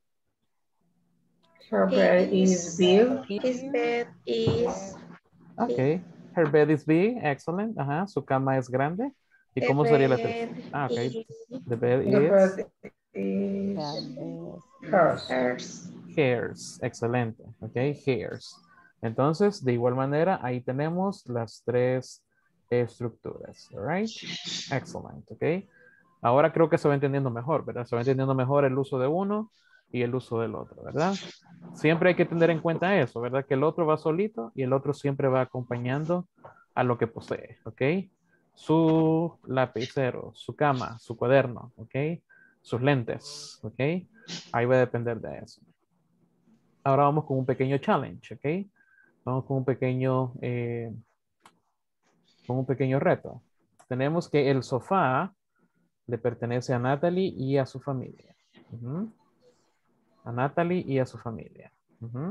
Her bed is big. His bed is Ok. Her bed is big. Excellent. Ajá, su cama es grande. ¿Y cómo sería la tercera? Ah, ok. The bed is Hers. hairs. Excelente. Ok, hairs. Entonces, de igual manera, ahí tenemos las tres estructuras. All right. Excellent. Ok. Ahora creo que se va entendiendo mejor, ¿verdad? Se va entendiendo mejor el uso de uno y el uso del otro, ¿verdad? Siempre hay que tener en cuenta eso, ¿verdad? Que el otro va solito y el otro siempre va acompañando a lo que posee, ¿ok? Su lapicero, su cama, su cuaderno, ¿ok? Sus lentes, ¿ok? Ahí va a depender de eso. Ahora vamos con un pequeño challenge, ¿ok? Vamos con un pequeño reto. Tenemos que el sofá le pertenece a Natalie y a su familia. Ujú. A Natalie y a su familia. Ujú.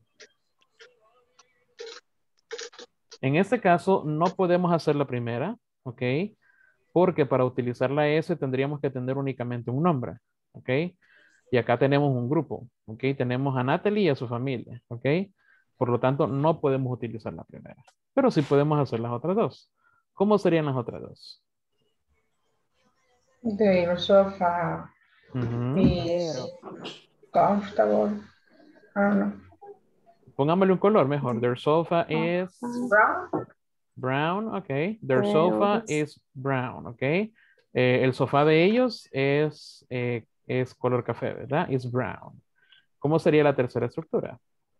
En este caso, no podemos hacer la primera, ¿ok? Porque para utilizar la S tendríamos que tener únicamente un nombre, ¿ok? Y acá tenemos un grupo, ¿ok? Tenemos a Natalie y a su familia, ¿ok? Por lo tanto, no podemos utilizar la primera. Pero sí podemos hacer las otras dos. ¿Cómo serían las otras dos? Their sofa Ujú. is comfortable. I don't know. Pongámosle un color mejor. Their sofa is Brown. brown, ok. Their sofa is brown, ok. El sofá de ellos es color café, ¿verdad? Is brown. ¿Cómo sería la tercera estructura?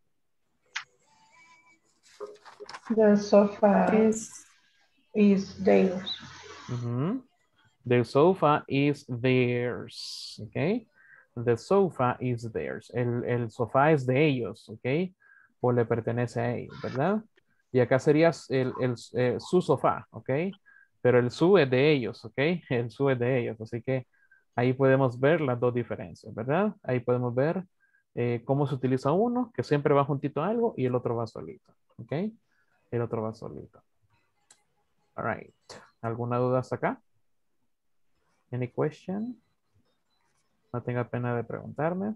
The sofa is theirs. Ujú. The sofa is theirs, ok. The sofa is theirs. El sofá es de ellos, ok. O le pertenece a ellos, ¿verdad? Y acá sería su sofá, ok. Pero el su es de ellos, ok. El su es de ellos, así que ahí podemos ver las dos diferencias, ¿verdad? Ahí podemos ver cómo se utiliza uno, que siempre va juntito a algo, y el otro va solito, ok. El otro va solito. All right. ¿Alguna duda hasta acá? Any question? No tenga pena de preguntarme.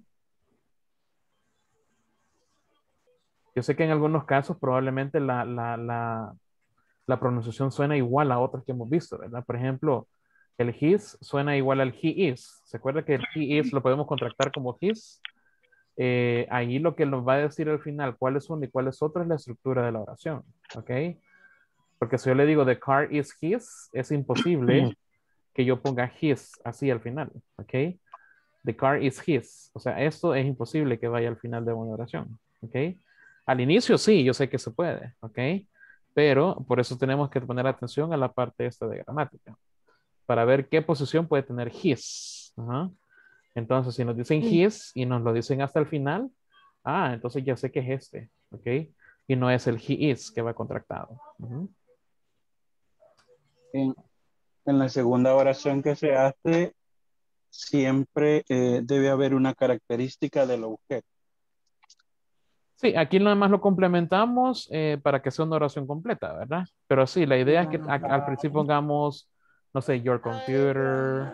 Yo sé que en algunos casos probablemente la pronunciación suena igual a otras que hemos visto, ¿verdad? Por ejemplo, El his suena igual al he is. ¿Se acuerda que el he is lo podemos contractar como his? Ahí lo que nos va a decir al final cuál es uno y cuál es otro es la estructura de la oración. ¿Ok? Porque si yo le digo the car is his, es imposible que yo ponga his así al final. ¿Ok? The car is his. O sea, esto es imposible que vaya al final de una oración. ¿Ok? Al inicio sí, yo sé que se puede. ¿Ok? Pero por eso tenemos que poner atención a la parte esta de gramática. Para ver qué posición puede tener his. Ajá. Entonces, si nos dicen his y nos lo dicen hasta el final, entonces ya sé que es este. ¿Ok? Y no es el he is que va contractado. Ujú. En la segunda oración que se hace, siempre debe haber una característica del objeto. Sí, aquí nada más lo complementamos para que sea una oración completa, ¿verdad? Pero sí, la idea es que al principio pongamos, no sé, your computer,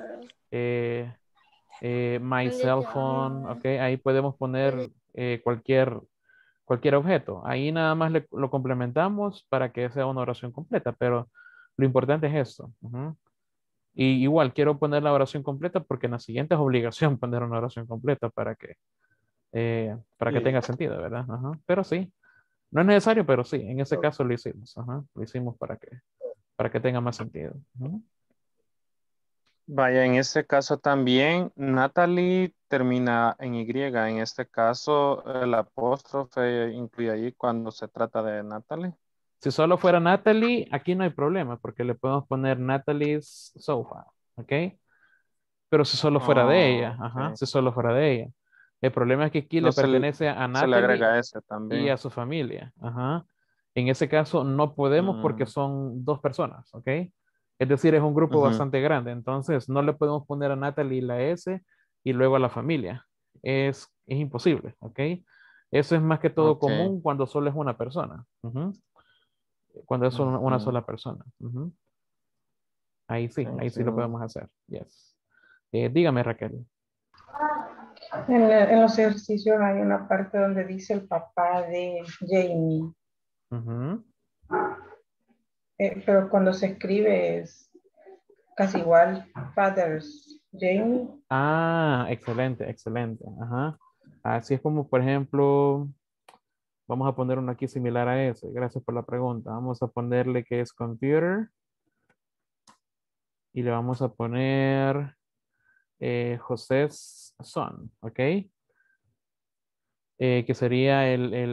my cell phone, ¿ok? Ahí podemos poner cualquier objeto. Ahí nada más lo complementamos para que sea una oración completa, pero lo importante es esto. Ujú. Y igual quiero poner la oración completa porque en la siguiente es obligación poner una oración completa para que tenga sentido, ¿verdad? Ajá. Pero sí, no es necesario, pero sí, en ese caso lo hicimos. Ajá. Lo hicimos para que tenga más sentido. Ujú. Vaya, en este caso también, Natalie termina en Y. En este caso, el apóstrofe incluye ahí cuando se trata de Natalie. Si solo fuera Natalie, aquí no hay problema porque le podemos poner Natalie's sofa, ¿ok? Pero si solo fuera de ella, ajá, si solo fuera de ella. El problema es que aquí No le pertenece a se le Natalie agrega ese y también. a su familia, ajá. En ese caso no podemos porque son dos personas, ¿ok? Es decir, es un grupo bastante grande, entonces no le podemos poner a Natalie la S y luego a la familia. Es imposible, ¿ok? Eso es más que todo común cuando solo es una persona. Ujú. Cuando es una sola persona. Ujú. Ahí sí lo podemos hacer. Yes. Dígame, Raquel. En los ejercicios hay una parte donde dice el papá de Jamie. Ujú. Pero cuando se escribe es casi igual. Father's Jamie. Excelente, excelente. Ajá. Así es como, por ejemplo, vamos a poner uno aquí similar a ese. Gracias por la pregunta. Vamos a ponerle que es computer. Y le vamos a poner José's son, ¿ok? Que sería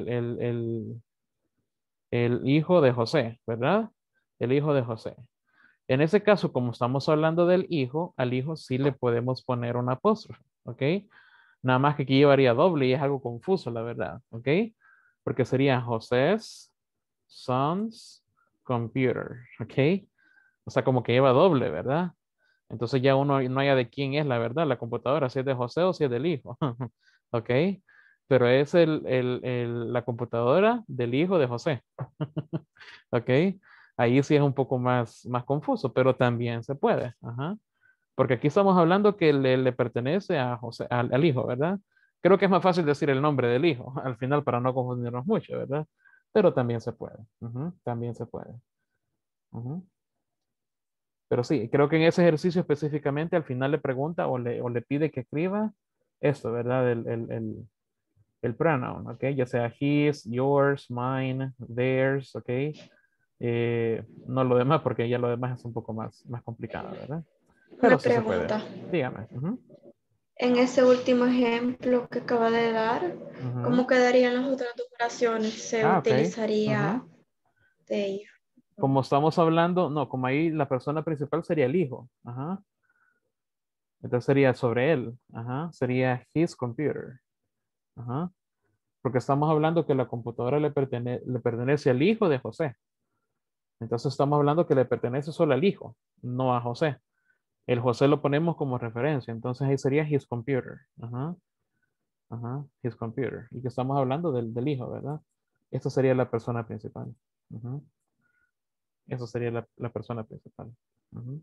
el hijo de José, ¿verdad? El hijo de José. En ese caso, como estamos hablando del hijo, al hijo sí le podemos poner un apóstrofe, ¿ok? Nada más que aquí llevaría doble y es algo confuso, la verdad, ¿ok? Porque sería José's son's computer, ¿ok? O sea, como que lleva doble, ¿verdad? Entonces ya uno no haya de quién es la verdad, la computadora, si es de José o si es del hijo, ¿ok? Pero es la computadora del hijo de José, ¿ok? Ahí sí es un poco más confuso, pero también se puede, ajá. Porque aquí estamos hablando que le pertenece a José, al hijo, ¿verdad? Creo que es más fácil decir el nombre del hijo al final para no confundirnos mucho, ¿verdad? Pero también se puede. Ujú, también se puede. Ujú. Pero sí, creo que en ese ejercicio específicamente al final le pregunta o le pide que escriba esto, ¿verdad? El pronoun, ¿ok? Ya sea his, yours, mine, theirs, ¿ok? No lo demás porque ya lo demás es un poco más complicado, ¿verdad? Pero Una sí se puede. pregunta. Dígame. Ujú. En ese último ejemplo que acaba de dar, Ujú. ¿cómo quedarían las otras dos oraciones? ¿Se Ok. utilizaría Ujú. they? Como estamos hablando, no, como ahí la persona principal sería el hijo. Ajá. Entonces sería sobre él. Ajá. Sería his computer. Ajá. Porque estamos hablando que la computadora le pertenece al hijo de José. Entonces estamos hablando que le pertenece solo al hijo, no a José. El José lo ponemos como referencia. Entonces ahí sería his computer. Ajá. Ajá. His computer. Y que estamos hablando del hijo, ¿verdad? Esta sería la persona principal. Ujú. Eso sería la persona principal. Ujú.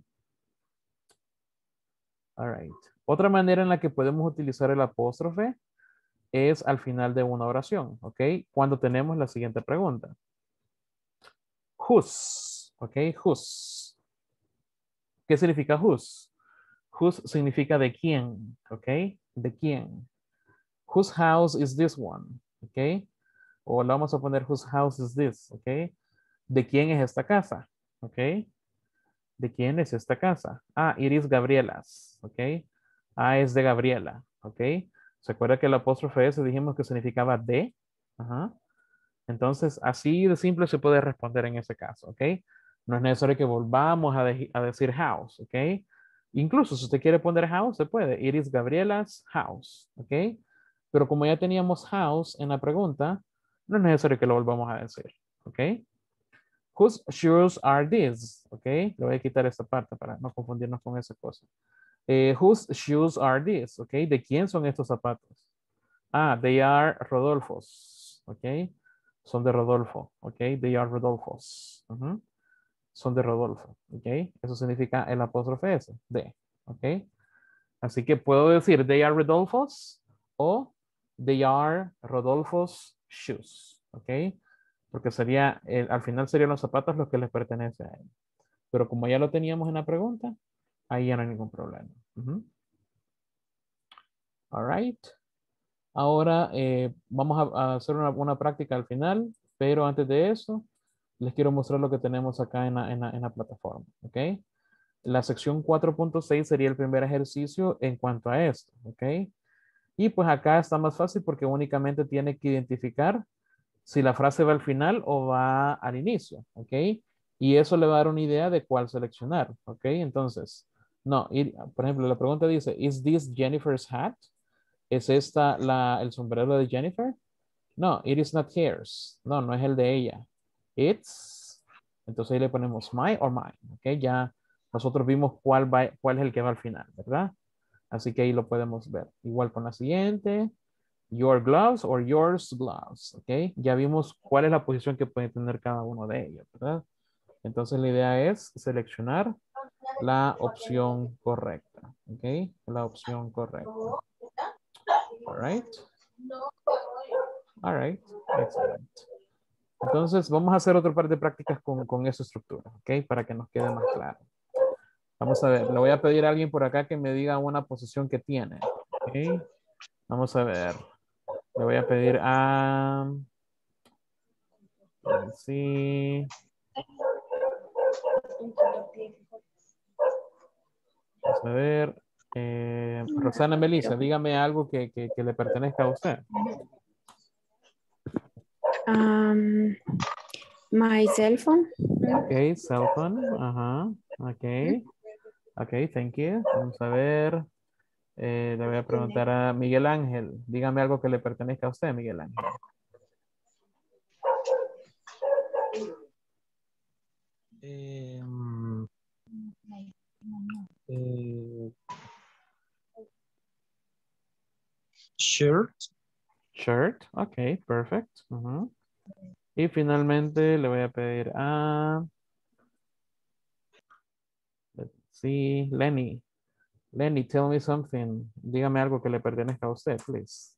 All right. Otra manera en la que podemos utilizar el apóstrofe es al final de una oración, ¿ok? Cuando tenemos la siguiente pregunta. Whose, ¿ok? Whose. ¿Qué significa whose? Whose significa de quién, ¿ok? De quién. Whose house is this one, ¿ok? O le vamos a poner whose house is this, ¿ok? ¿De quién es esta casa? ¿Ok? ¿De quién es esta casa? Ah, it is Gabriela's, ¿ok? Ah, es de Gabriela, ¿ok? ¿Se acuerda que el apóstrofe S dijimos que significaba de? Ajá. Entonces, así de simple se puede responder en ese caso, ¿ok? No es necesario que volvamos a decir house, ¿ok? Incluso si usted quiere poner house, se puede. It is Gabriela's house, ¿ok? Pero como ya teníamos house en la pregunta, no es necesario que lo volvamos a decir, ¿ok? Whose shoes are these? ¿Ok? Le voy a quitar esta parte para no confundirnos con esa cosa. Whose shoes are these? ¿Ok? ¿De quién son estos zapatos? Ah, they are Rodolfo's. ¿Ok? Son de Rodolfo. ¿Ok? They are Rodolfo's. Son de Rodolfo. ¿Ok? Eso significa el apóstrofe S. De. ¿Ok? Así que puedo decir they are Rodolfo's o they are Rodolfo's shoes. ¿Ok? Porque sería, al final serían los zapatos los que les pertenecen a él. Pero como ya lo teníamos en la pregunta, ahí ya no hay ningún problema. All right. Ahora vamos a hacer una práctica al final, pero antes de eso, les quiero mostrar lo que tenemos acá en la plataforma. ¿Ok? La sección 4.6 sería el primer ejercicio en cuanto a esto. ¿Ok? Y pues acá está más fácil porque únicamente tiene que identificar si la frase va al final o va al inicio, ¿ok? Y eso le va a dar una idea de cuál seleccionar, ¿ok? Entonces, no, por ejemplo, la pregunta dice, ¿Is this Jennifer's hat? ¿Es esta el sombrero de Jennifer? No, it is not hers. No, no es el de ella. It's, entonces ahí le ponemos my or mine, ¿ok? Ya nosotros vimos cuál es el que va al final, ¿verdad? Así que ahí lo podemos ver. Igual con la siguiente. Your gloves or yours gloves, ¿ok? Ya vimos cuál es la posición que puede tener cada uno de ellos, ¿verdad? Entonces la idea es seleccionar la opción correcta, ¿ok? La opción correcta. All right. All right. Excellent. Entonces vamos a hacer otro par de prácticas con esa estructura, ¿ok? Para que nos quede más claro. Vamos a ver, le voy a pedir a alguien por acá que me diga una posición que tiene, ¿ok? Vamos a ver. Le voy a pedir a... Sí. Vamos a ver. Rosana Melissa, dígame algo que le pertenezca a usted. My cell phone. Ok, cell phone. Ajá. Ok. Ok, thank you. Vamos a ver. Le voy a preguntar a Miguel Ángel. Dígame algo que le pertenezca a usted, Miguel Ángel. Shirt. Shirt. Ok, perfect. Y finalmente le voy a pedir a... Let's see, Lenny. Lenny, tell me something. Dígame algo que le pertenezca a usted, please.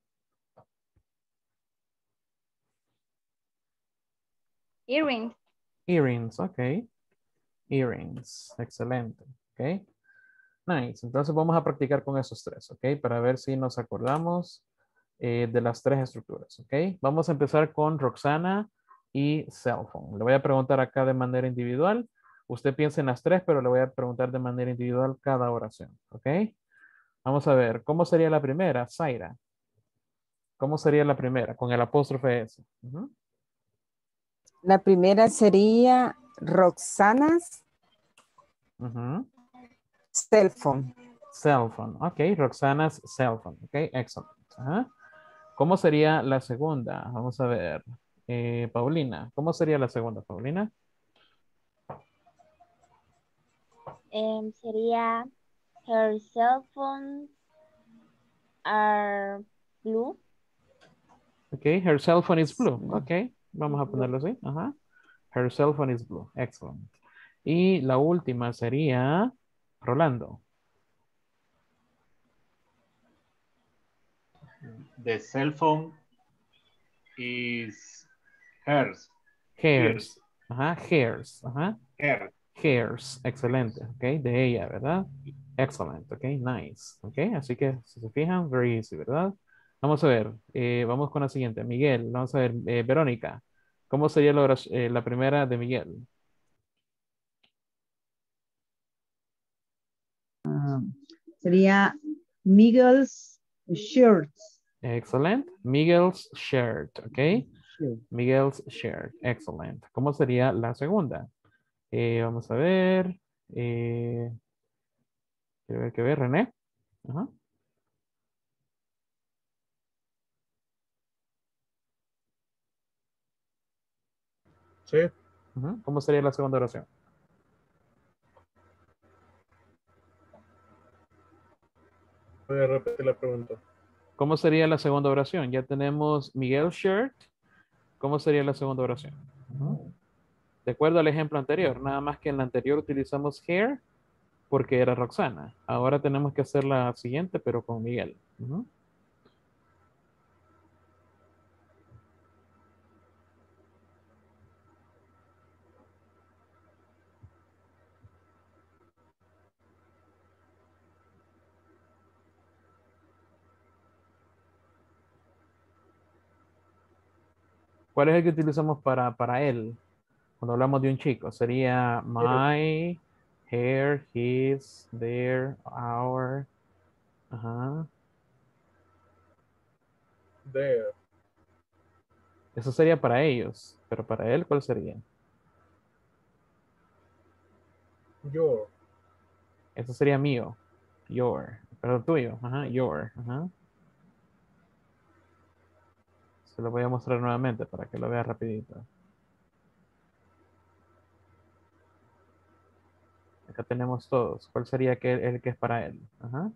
Earrings. Earrings, ok. Earrings, excelente. Ok. Nice. Entonces vamos a practicar con esos tres, ok. Para ver si nos acordamos de las tres estructuras, ok. Vamos a empezar con Roxana y cell phone. Le voy a preguntar acá de manera individual. Usted piensa en las tres, pero le voy a preguntar de manera individual cada oración, ok. Vamos a ver, ¿cómo sería la primera, Zaira? ¿Cómo sería la primera? Con el apóstrofe S. La primera sería Roxana's cell phone. Cell phone. Ok, Roxana's cell phone. Ok, excellent. ¿Cómo sería la segunda? Vamos a ver. Paulina, ¿cómo sería la segunda, Paulina? Sería her cell phone are blue. Ok, her cell phone is blue. Ok, vamos a ponerlo así. Ajá. Her cell phone is blue. Excellent. Y la última sería Rolando. The cell phone is hers. Hairs. Ajá, hairs. Ajá. Hairs, excelente, ok, de ella, ¿verdad? Excellent, ok, nice, ok, así que si se fijan, very easy, ¿verdad? Vamos a ver, vamos con la siguiente, Miguel, vamos a ver, Verónica, ¿cómo sería la primera de Miguel? Sería Miguel's shirt. Excellent, Miguel's shirt, ok, Miguel's shirt, excellent. ¿Cómo sería la segunda? Vamos a ver, quiero ver, René. Ajá. Sí. ¿Cómo sería la segunda oración? Voy a repetir la pregunta. ¿Cómo sería la segunda oración? Ya tenemos Miguel's shirt. ¿Cómo sería la segunda oración? De acuerdo al ejemplo anterior, nada más que en la anterior utilizamos hair porque era Roxana. Ahora tenemos que hacer la siguiente, pero con Miguel. ¿Cuál es el que utilizamos para él? Cuando hablamos de un chico, sería my, her, his, their, our. Ajá. There. Eso sería para ellos, pero para él, ¿cuál sería? Your. Eso sería mío, your, pero tuyo, ajá, your, ajá. Se lo voy a mostrar nuevamente para que lo vea rapidito. Acá tenemos todos. ¿Cuál sería el que es para él? Ajá.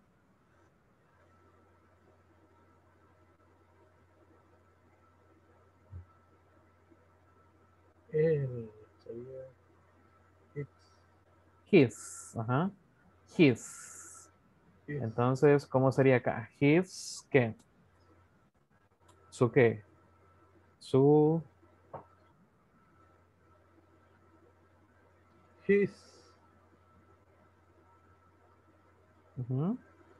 Él sería His. Ajá. His. Entonces, ¿cómo sería acá? His, ¿qué? ¿Su qué? Su... his. Ujú.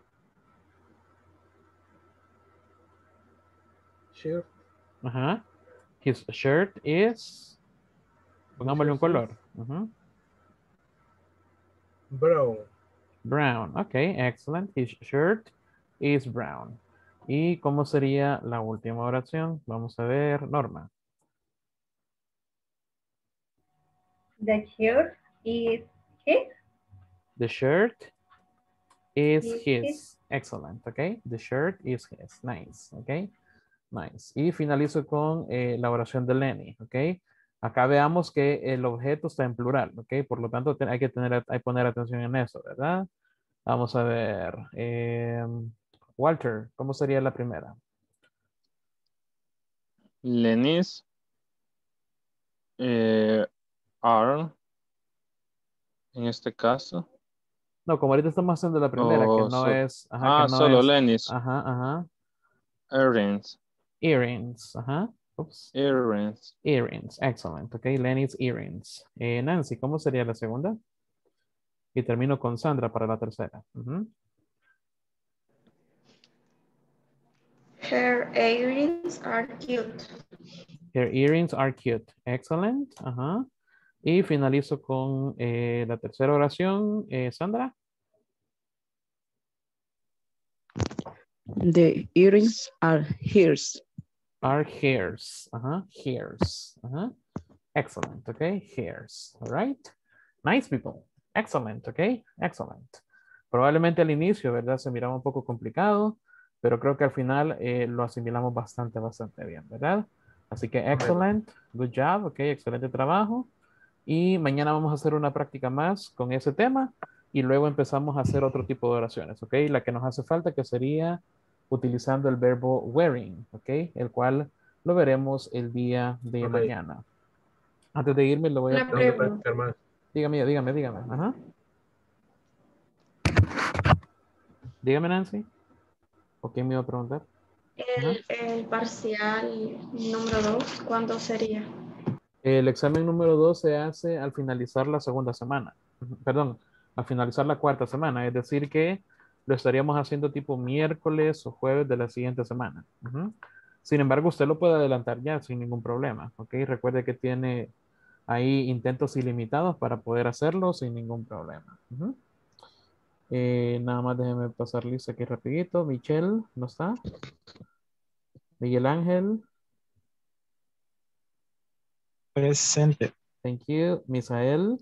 Shirt. Ajá. His shirt is... Pongámosle un color. Ujú. Brown. Brown. Ok, excellent. His shirt is brown. ¿Y cómo sería la última oración? Vamos a ver, Norma. The shirt is his. The shirt is Is his. his. Excellent, ok. The shirt is his. Nice, ok. Nice. Y finalizo con la oración de Lenny, ok. Acá veamos que el objeto está en plural, ok. Por lo tanto, hay que poner atención en eso, ¿verdad? Vamos a ver. Walter, ¿cómo sería la primera? Lenny's are, en este caso. No, como ahorita estamos haciendo la primera, que no es... Ajá, que no solo es, Lenny's. Ajá, ajá. Earrings. Earrings, ajá. Oops. Earrings. Earrings, excellent. Ok, Lenny's earrings. Nancy, ¿cómo sería la segunda? Y termino con Sandra para la tercera. Her earrings are cute. Her earrings are cute. Excellent. Ajá. Y finalizo con la tercera oración. Sandra. The earrings are hers. Are hairs. Ajá. Hairs. Ajá. Excellent. Okay. Hairs. All right. Nice people. Excellent. Okay. Excellent. Probablemente al inicio, ¿verdad? Se miraba un poco complicado, pero creo que al final lo asimilamos bastante bien, ¿verdad? Así que excellent. Good job. Ok. Excelente trabajo. Y mañana vamos a hacer una práctica más con ese tema y luego empezamos a hacer otro tipo de oraciones, ¿ok? La que nos hace falta que sería utilizando el verbo wearing, ¿ok? El cual lo veremos el día de mañana. Antes de irme lo voy a... Dígame. Ajá. Dígame, Nancy. ¿O quién me iba a preguntar? El parcial número 2, ¿cuándo sería? El examen número 2 se hace al finalizar la segunda semana. Perdón, al finalizar la cuarta semana. Es decir que lo estaríamos haciendo tipo miércoles o jueves de la siguiente semana. Sin embargo, usted lo puede adelantar ya sin ningún problema. ¿Ok? Recuerde que tiene ahí intentos ilimitados para poder hacerlo sin ningún problema. Nada más déjeme pasar lista aquí rapidito. Michelle, ¿no está? Miguel Ángel. Presente. Thank you. Misael.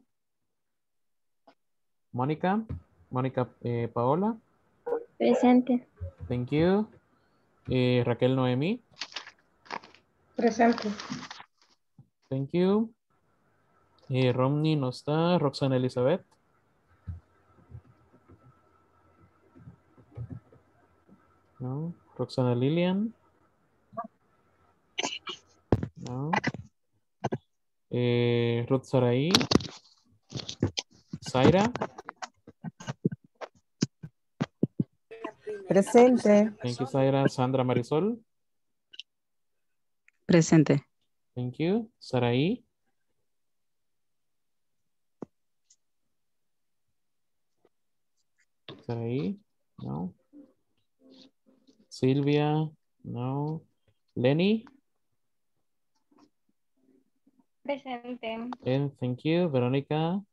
Mónica. Mónica Paola. Presente. Thank you. Raquel Noemí. Presente. Thank you. Romney no está. Roxana Elizabeth. No. Roxana Lilian. No. Ruth Saraí. Zaira. Presente. Thank you, Zaira. Sandra Marisol. Presente. Thank you. Saraí. Saraí. No. Silvia. No. Lenny. Presente. Thank you. Verónica.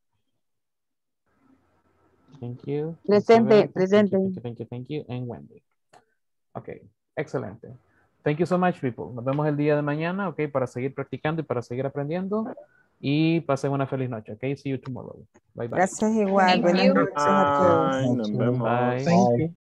Thank you. Presente, Verónica. presente. Thank you. And Wendy. Ok, excelente. Thank you so much, people. Nos vemos el día de mañana, ok, para seguir practicando y para seguir aprendiendo. Y pasen una feliz noche, ok. See you tomorrow. Bye, bye. Gracias igual. Buenas noches a todos. Ay, nos vemos. Bye. Thank you.